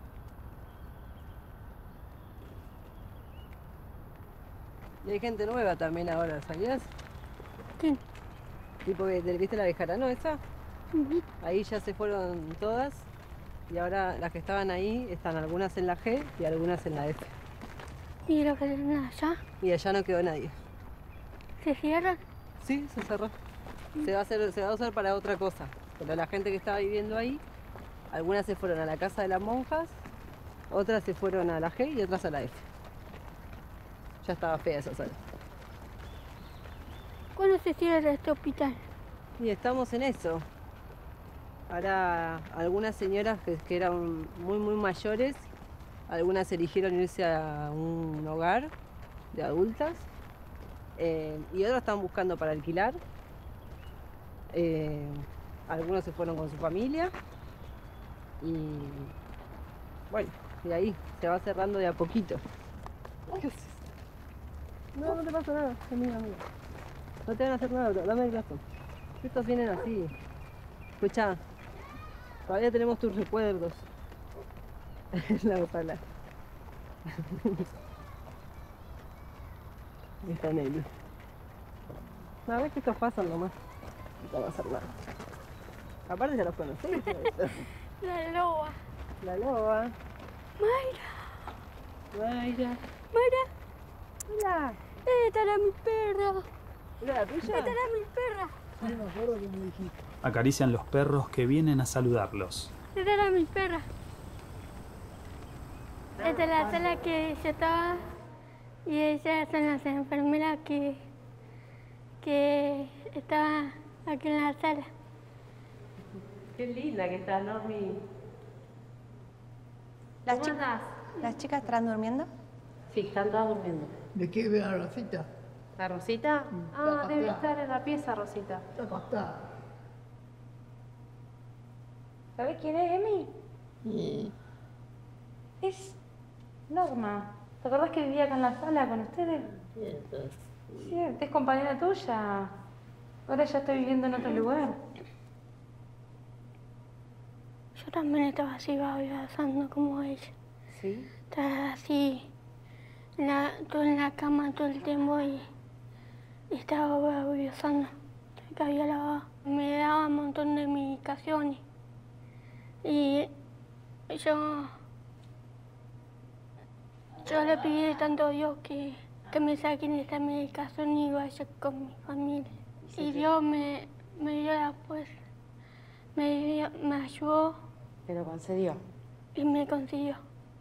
Y hay gente nueva también ahora, ¿sabías? ¿Qué? Tipo que ¿viste la bejarano esa? Ahí ya se fueron todas y ahora las que estaban ahí están algunas en la G y algunas en la F. ¿Y lo que tenés allá? Y allá no quedó nadie. ¿Se cierra? Sí, se cerró. Se va a hacer, se va a usar para otra cosa. Pero la gente que estaba viviendo ahí, algunas se fueron a la casa de las monjas Otras se fueron a la G y otras a la F. Ya estaba fea esa sala. ¿Cuándo se cierra este hospital? Y estamos en eso. Ahora algunas señoras que, que eran muy muy mayores, algunas eligieron irse a un hogar de adultas eh, y otras están buscando para alquilar. Eh, algunos se fueron con su familia y bueno, y ahí se va cerrando de a poquito. ¿Qué haces? No, no te pasa nada, amiga, amiga. No te van a hacer nada, dame el brazo. Estos vienen así. Escucha, todavía tenemos tus recuerdos. La sala. Está Nelly. No, ves que estos pasan nomás. No te va a hacer nada. Aparte ya los conocés. La loba. La loba. Mayra. Mayra. Mayra. Hola. Esta era mi perra. ¿Era la tuya? Esta era mi perra. Sí, me acuerdo que me dijiste. Acarician los perros que vienen a saludarlos. Esta era mi perra. Esta es la sala que yo estaba y ellas son las enfermeras que, que estaban aquí en la sala. Qué linda que está, Normi. ¿Las, chi ¿Las chicas están durmiendo? Sí, están todas durmiendo. ¿De qué ve a Rosita? ¿La Rosita? Ah, Está debe acostada. estar en la pieza, Rosita. Está acostada. ¿Sabés quién es Emi? Y Es Norma. ¿Te acordás que vivía acá en la sala con ustedes? Sí, es compañera tuya. Ahora ya estoy viviendo en otro lugar. Yo también estaba así babeando como ella. ¿Sí? Estaba así, en la, todo en la cama todo el tiempo y, y estaba babeando. Que había lavado. Me daba un montón de medicaciones. Y yo, yo le pedí tanto a Dios que, que me saquen esta medicación y vaya con mi familia. Y Dios me, me dio la fuerza, me, dio- me ayudó Te lo concedió. y me consiguió.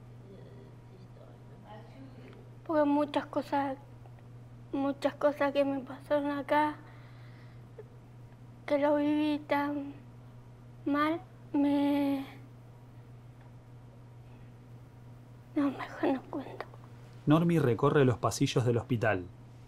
Porque muchas cosas, muchas cosas que me pasaron acá, que lo viví tan mal, me... No, mejor no cuento. Normi recorre los pasillos del hospital.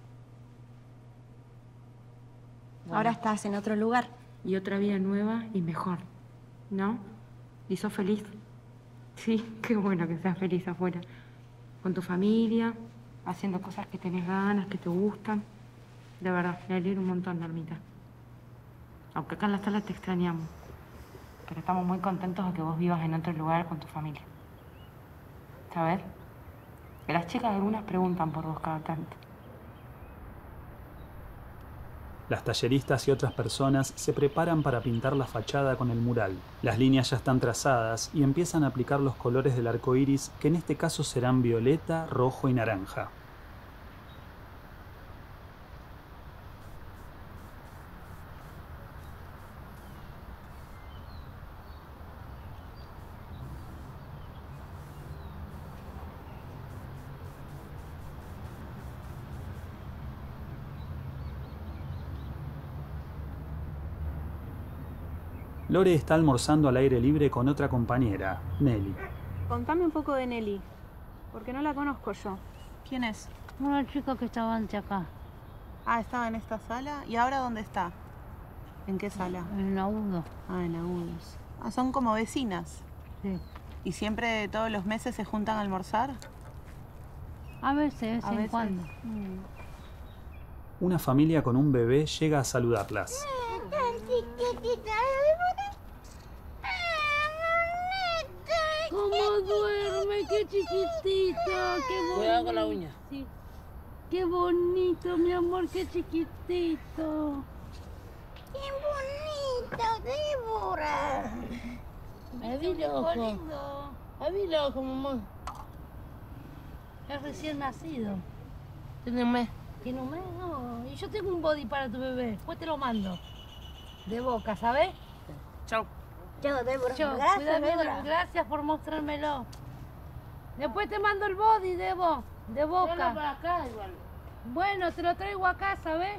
Ahora estás en otro lugar. Y otra vida nueva y mejor, ¿no? ¿Y sos feliz? Sí, qué bueno que seas feliz afuera. Con tu familia, haciendo cosas que tenés ganas, que te gustan. De verdad, me alegro un montón, Normita. Aunque acá en la sala te extrañamos. Pero estamos muy contentos de que vos vivas en otro lugar con tu familia. ¿Sabes? Que las chicas algunas preguntan por vos cada tanto. Las talleristas y otras personas se preparan para pintar la fachada con el mural. Las líneas ya están trazadas y empiezan a aplicar los colores del arco iris, que en este caso serán violeta, rojo y naranja. Lore está almorzando al aire libre con otra compañera, Nelly. Contame un poco de Nelly, porque no la conozco yo. ¿Quién es? Una chica que estaba antes acá, Ah, estaba en esta sala. ¿Y ahora dónde está? ¿En qué sala? en Agudo. Ah, en Agudos. Ah, son como vecinas. Sí. ¿Y siempre todos los meses se juntan a almorzar? A veces, de vez A en veces. cuando. Mm. Una familia con un bebé llega a saludarlas. ¿Cómo duerme? ¡Qué chiquitito! ¡Qué bonito! Cuidado con la uña. Sí. ¡Qué bonito, mi amor! ¡Qué chiquitito! ¡Qué bonito, Débora! Abrí el ojo. Abrí el ojo, mamá. Es recién nacido. Tiene un mes. ¿Tiene un mes? No. Y yo tengo un body para tu bebé. Después te lo mando. De boca, ¿sabes? Chau. Chao, Débora. Yo, Gracias, cuídame, Débora. Gracias por mostrármelo. Después te mando el body de vos, de Boca. Tráelo para acá igual. Bueno, te lo traigo a casa, ¿ves?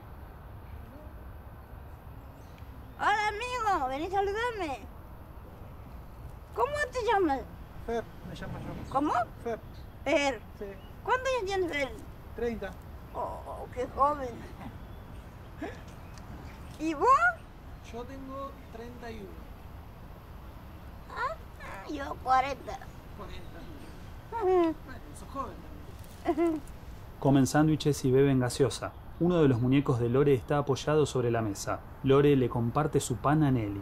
Hola amigo, vení a saludarme. ¿Cómo te llamas? Fer, me llamo yo. ¿Cómo? Fer. Per. Sí. ¿Cuántos años tienes, Fer? treinta. Oh, qué joven. ¿Y vos? Yo tengo treinta y uno. Ah, yo cuarenta. cuarenta. Ajá. Bueno, sos joven también. Comen sándwiches y beben gaseosa. Uno de los muñecos de Lore está apoyado sobre la mesa. Lore le comparte su pan a Nelly.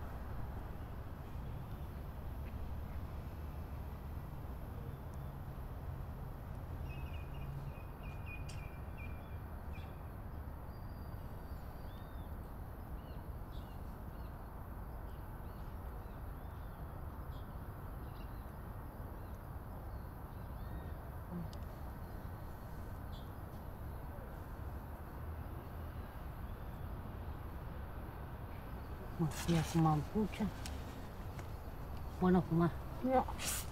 Hacía fumar pucha. Bueno, fumar. No.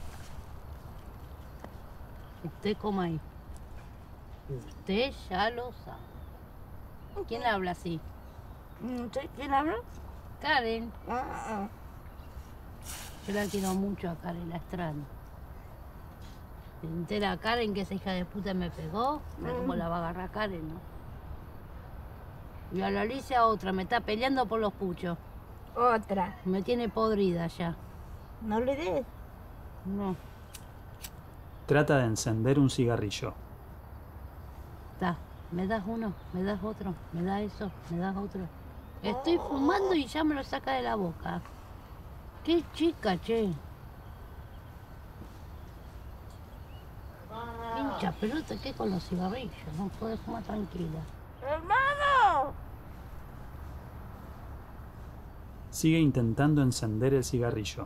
Usted coma ahí. Usted ya lo sabe. ¿Quién habla así? No sé quién habla. Karen. Ah, ah. Yo la quiero mucho a Karen, la extraño. Se entera Karen que esa hija de puta me pegó, ¿cómo la va a agarrar Karen, no? Y a la Alicia otra, me está peleando por los puchos. Otra. Me tiene podrida ya. No le des. No. Trata de encender un cigarrillo. Está. ¿Me das uno? ¿Me das otro? ¿Me das eso? ¿Me das otro? Estoy fumando y ya me lo saca de la boca. Qué chica, che. Pincha pelota, ¿qué con los cigarrillos? No puedes fumar tranquila. ¡Hermano! Sigue intentando encender el cigarrillo.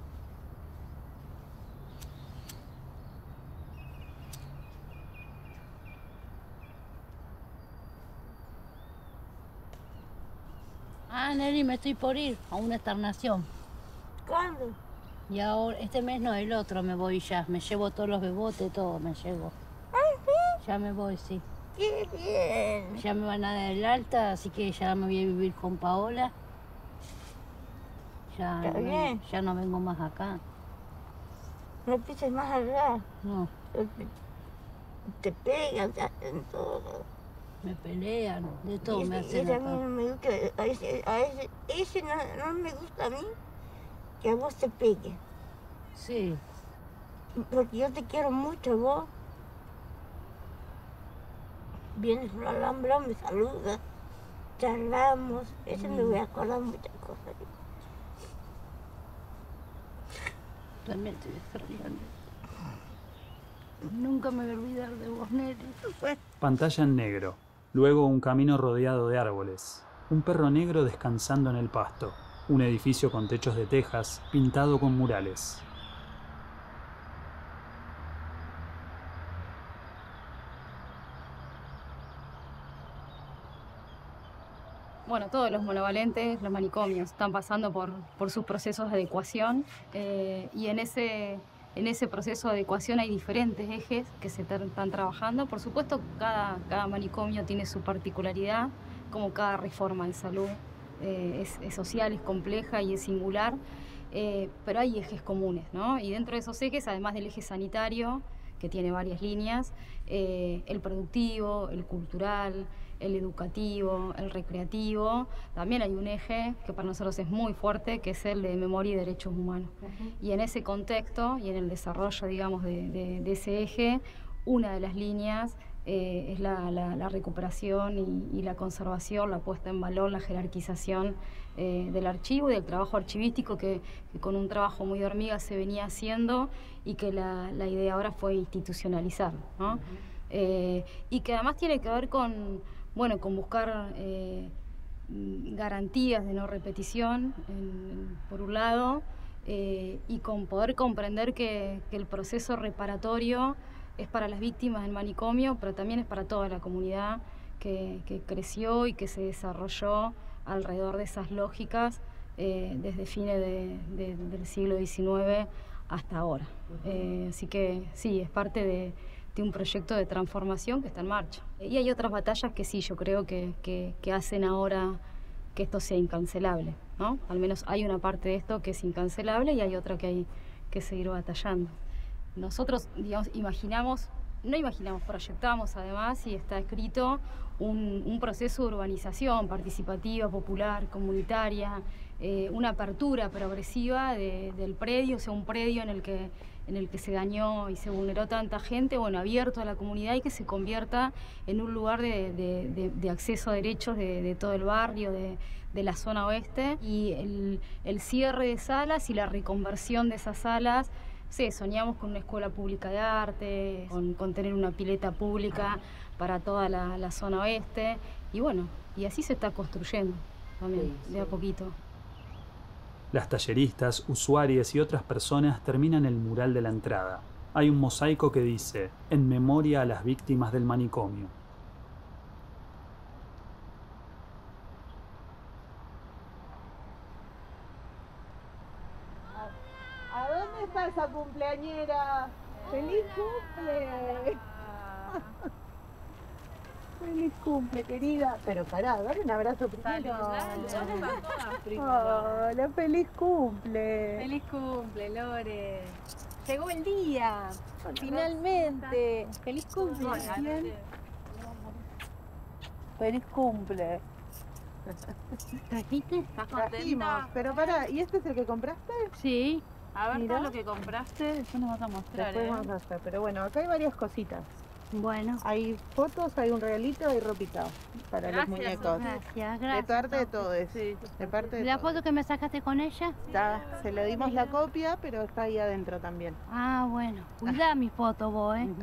Ah, Nelly, me estoy por ir a una externación. ¿Cuándo? Y ahora, este mes no, el otro me voy ya. Me llevo todos los bebotes, todo me llevo. ¿Ah, sí? Ya me voy, sí. ¡Qué bien! Ya me van a dar el alta, así que ya me voy a vivir con Paola. Ya, Está no, bien. ya no vengo más acá. No pises más allá. No. Te pegan, te hacen todo. Me pelean, de todo Y me ese- hacen ese a mí acá. no me gusta, a ese, a ese, ese no, no me gusta a mí, que a vos te pegue. Sí. Porque yo te quiero mucho, vos. Vienes al Alhambra, me saludas, charlamos, ese me voy a acordar muchas cosas. También te extrañando. Nunca me voy a olvidar de vos, Nelly. Pantalla en negro. Luego un camino rodeado de árboles. Un perro negro descansando en el pasto. Un edificio con techos de tejas, pintado con murales. Bueno, todos los monovalentes, los manicomios, están pasando por, por sus procesos de adecuación eh, y en ese, en ese proceso de adecuación hay diferentes ejes que se ter- están trabajando. Por supuesto, cada, cada manicomio tiene su particularidad, como cada reforma en salud eh, es, es social, es compleja y es singular, eh, pero hay ejes comunes, ¿no? Y dentro de esos ejes, además del eje sanitario, que tiene varias líneas, eh, el productivo, el cultural, el educativo, el recreativo. También hay un eje que para nosotros es muy fuerte, que es el de memoria y derechos humanos. Uh-huh. Y en ese contexto y en el desarrollo, digamos, de, de, de ese eje, una de las líneas eh, es la, la, la recuperación y, y la conservación, la puesta en valor, la jerarquización eh, del archivo y del trabajo archivístico que, que con un trabajo muy de hormiga se venía haciendo y que la, la idea ahora fue institucionalizar, ¿no? Uh-huh. eh, y que además tiene que ver con Bueno, con buscar eh, garantías de no repetición, en, por un lado, eh, y con poder comprender que, que el proceso reparatorio es para las víctimas del manicomio, pero también es para toda la comunidad que, que creció y que se desarrolló alrededor de esas lógicas eh, desde fines de, de, del siglo diecinueve hasta ahora. Eh, así que sí, es parte de, de un proyecto de transformación que está en marcha. Y hay otras batallas que sí, yo creo que, que, que hacen ahora que esto sea incancelable, ¿no? Al menos hay una parte de esto que es incancelable y hay otra que hay que seguir batallando. Nosotros, digamos, imaginamos, no imaginamos, proyectamos además, y está escrito, un, un proceso de urbanización participativa, popular, comunitaria, eh, una apertura progresiva de, del predio, o sea, un predio en el que en el que se dañó y se vulneró tanta gente, bueno, abierto a la comunidad y que se convierta en un lugar de, de, de, de acceso a derechos de, de todo el barrio, de, de la zona oeste, y el, el cierre de salas y la reconversión de esas salas. Sí, soñamos con una escuela pública de arte, con, con tener una pileta pública para toda la, la zona oeste, y bueno, y así se está construyendo también, de a poquito. Las talleristas, usuarias y otras personas terminan el mural de la entrada. Hay un mosaico que dice, en memoria a las víctimas del manicomio. ¿A dónde está esa cumpleañera? ¡Feliz cumple! ¡Feliz cumple, querida! Pero pará, dale un abrazo primero. ¡Hola, feliz cumple! ¡Feliz cumple, Lore! Llegó el día, finalmente. ¡Feliz cumple! Bien. ¡Feliz cumple! ¿Trajiste? ¿Estás Trajimos, contenta? pero pará, ¿y este es el que compraste? Sí. A ver Mirá. todo lo que compraste, después nos vas a mostrar. Después ¿eh? vamos a hacer, pero bueno, acá hay varias cositas. Bueno. Hay fotos, hay un regalito, hay ropita para Gracias, los muñecos. Gracias, De gracias. parte de todos. Sí. De parte de ¿La todos. foto que me sacaste con ella? Está, se lo dimos la copia, pero está ahí adentro también. Ah, bueno. Cuida mi foto vos, ¿eh?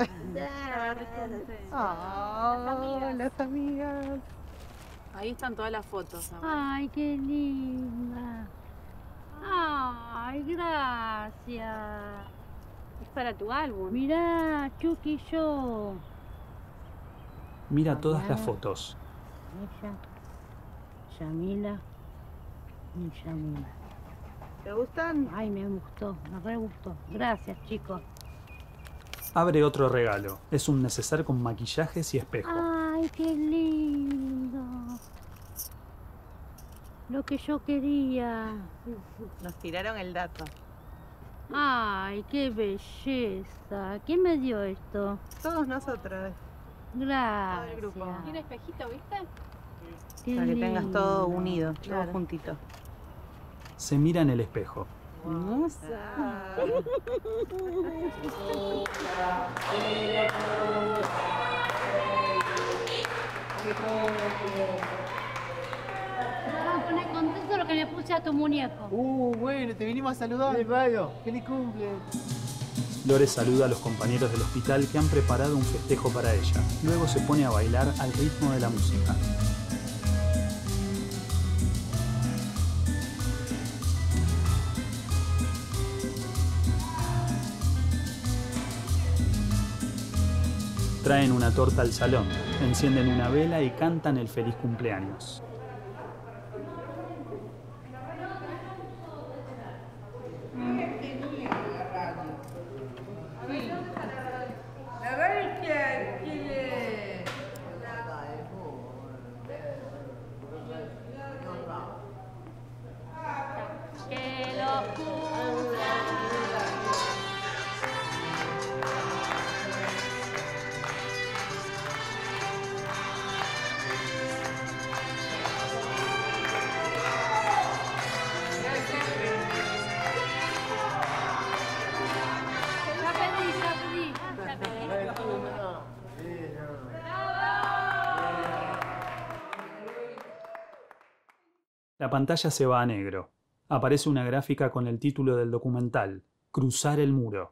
Ah, las amigas. Ahí están todas las fotos. Ay, qué linda. Ay, gracias. Es para tu álbum. Mirá, Chucky y yo. Mira todas las fotos. Ella, Yamila y Yamila. ¿Te gustan? Ay, me gustó, me re gustó. Gracias, chicos. Abre otro regalo. Es un neceser con maquillajes y espejo. Ay, qué lindo. Lo que yo quería. Nos tiraron el dato. Ay, qué belleza. ¿Quién me dio esto? Todos nosotros. Gracias. Todo el grupo. ¿Tiene espejito, viste? Para que tengas todo unido, Claro. todo juntito. Se mira en el espejo. Me vas a poner contento lo que le puse a tu muñeco. Uh, bueno, te vinimos a saludar. Bien, Mario. Feliz cumple. Lore saluda a los compañeros del hospital que han preparado un festejo para ella. Luego se pone a bailar al ritmo de la música. Traen una torta al salón, encienden una vela y cantan el feliz cumpleaños. A ver qué quiere. Que lo cumpla. Ya pedí, ya pedí, ya pedí. La pantalla se va a negro. Aparece una gráfica con el título del documental, Cruzar el muro.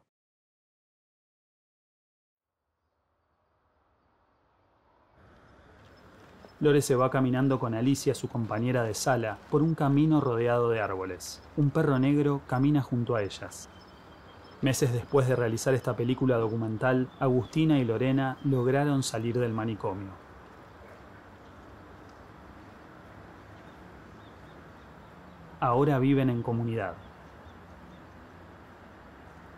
Lore se va caminando con Alicia, su compañera de sala, por un camino rodeado de árboles. Un perro negro camina junto a ellas. Meses después de realizar esta película documental, Agustina y Lorena lograron salir del manicomio. Ahora viven en comunidad.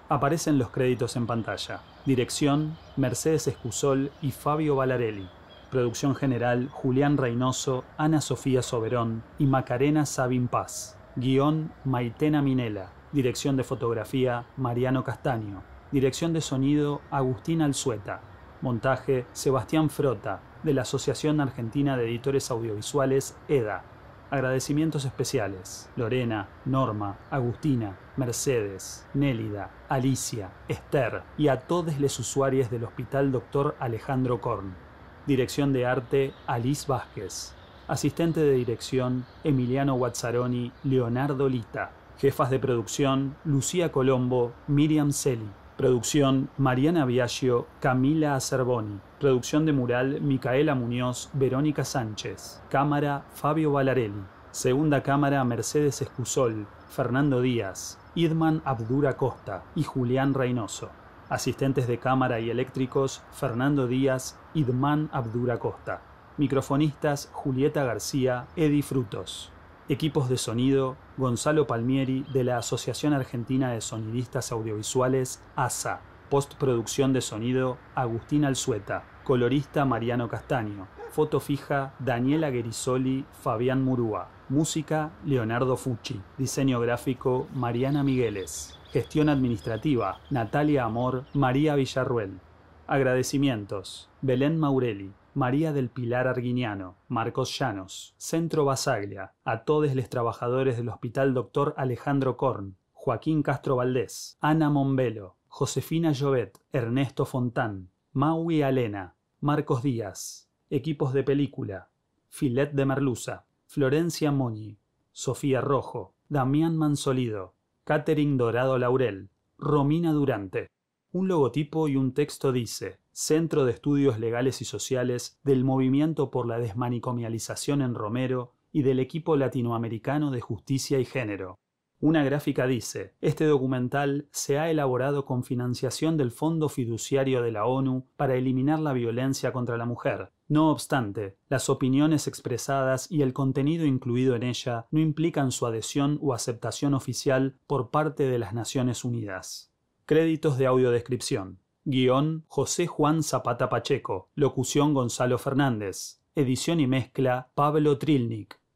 Aparecen los créditos en pantalla. Dirección, Mercedes Escusol y Fabio Valarelli. Producción general, Julián Reynoso, Ana Sofía Soberón y Macarena Sabin Paz. Guión, Maitena Minela. Dirección de fotografía, Mariano Castaño. Dirección de sonido, Agustín Alzueta. Montaje, Sebastián Frota, de la Asociación Argentina de Editores Audiovisuales, E D A. Agradecimientos especiales: Lorena, Norma, Agustina, Mercedes, Nélida, Alicia, Esther y a todos los usuarios del Hospital Doctor Alejandro Korn. Dirección de arte, Alice Vázquez. Asistente de dirección, Emiliano Guazzaroni, Leonardo Lita. Jefas de producción, Lucía Colombo, Miriam Celi. Producción, Mariana Biagio, Camila Acerboni. Producción de mural, Micaela Muñoz, Verónica Sánchez. Cámara, Fabio Valarelli. Segunda cámara, Mercedes Escusol, Fernando Díaz, Idman Abdura Costa y Julián Reynoso. Asistentes de cámara y eléctricos, Fernando Díaz, Idman Abdura Costa. Microfonistas, Julieta García, Edi Frutos. Equipos de sonido, Gonzalo Palmieri, de la Asociación Argentina de Sonidistas Audiovisuales, A S A. Postproducción de sonido, Agustín Alzueta. Colorista, Mariano Castaño. Foto fija, Daniela Guerisoli, Fabián Murúa. Música, Leonardo Fucci. Diseño gráfico, Mariana Migueles. Gestión administrativa, Natalia Amor, María Villarruel. Agradecimientos, Belén Maurelli, María del Pilar Arguiniano, Marcos Llanos, Centro Basaglia, a todos los trabajadores del Hospital Doctor Alejandro Korn, Joaquín Castro Valdés, Ana Mombelo, Josefina Llobet, Ernesto Fontán, Maui Alena, Marcos Díaz, equipos de película, Filet de Merluza, Florencia Moñi, Sofía Rojo, Damián Mansolido, Catherine Dorado Laurel, Romina Durante. Un logotipo y un texto dice: Centro de Estudios Legales y Sociales del Movimiento por la Desmanicomialización en Romero y del Equipo Latinoamericano de Justicia y Género. Una gráfica dice: este documental se ha elaborado con financiación del Fondo Fiduciario de la ONU para eliminar la violencia contra la mujer. No obstante, las opiniones expresadas y el contenido incluido en ella no implican su adhesión o aceptación oficial por parte de las Naciones Unidas. Créditos de audiodescripción. Guión, José Juan Zapata Pacheco. Locución, Gonzalo Fernández. Edición y mezcla, Pablo Trilnik.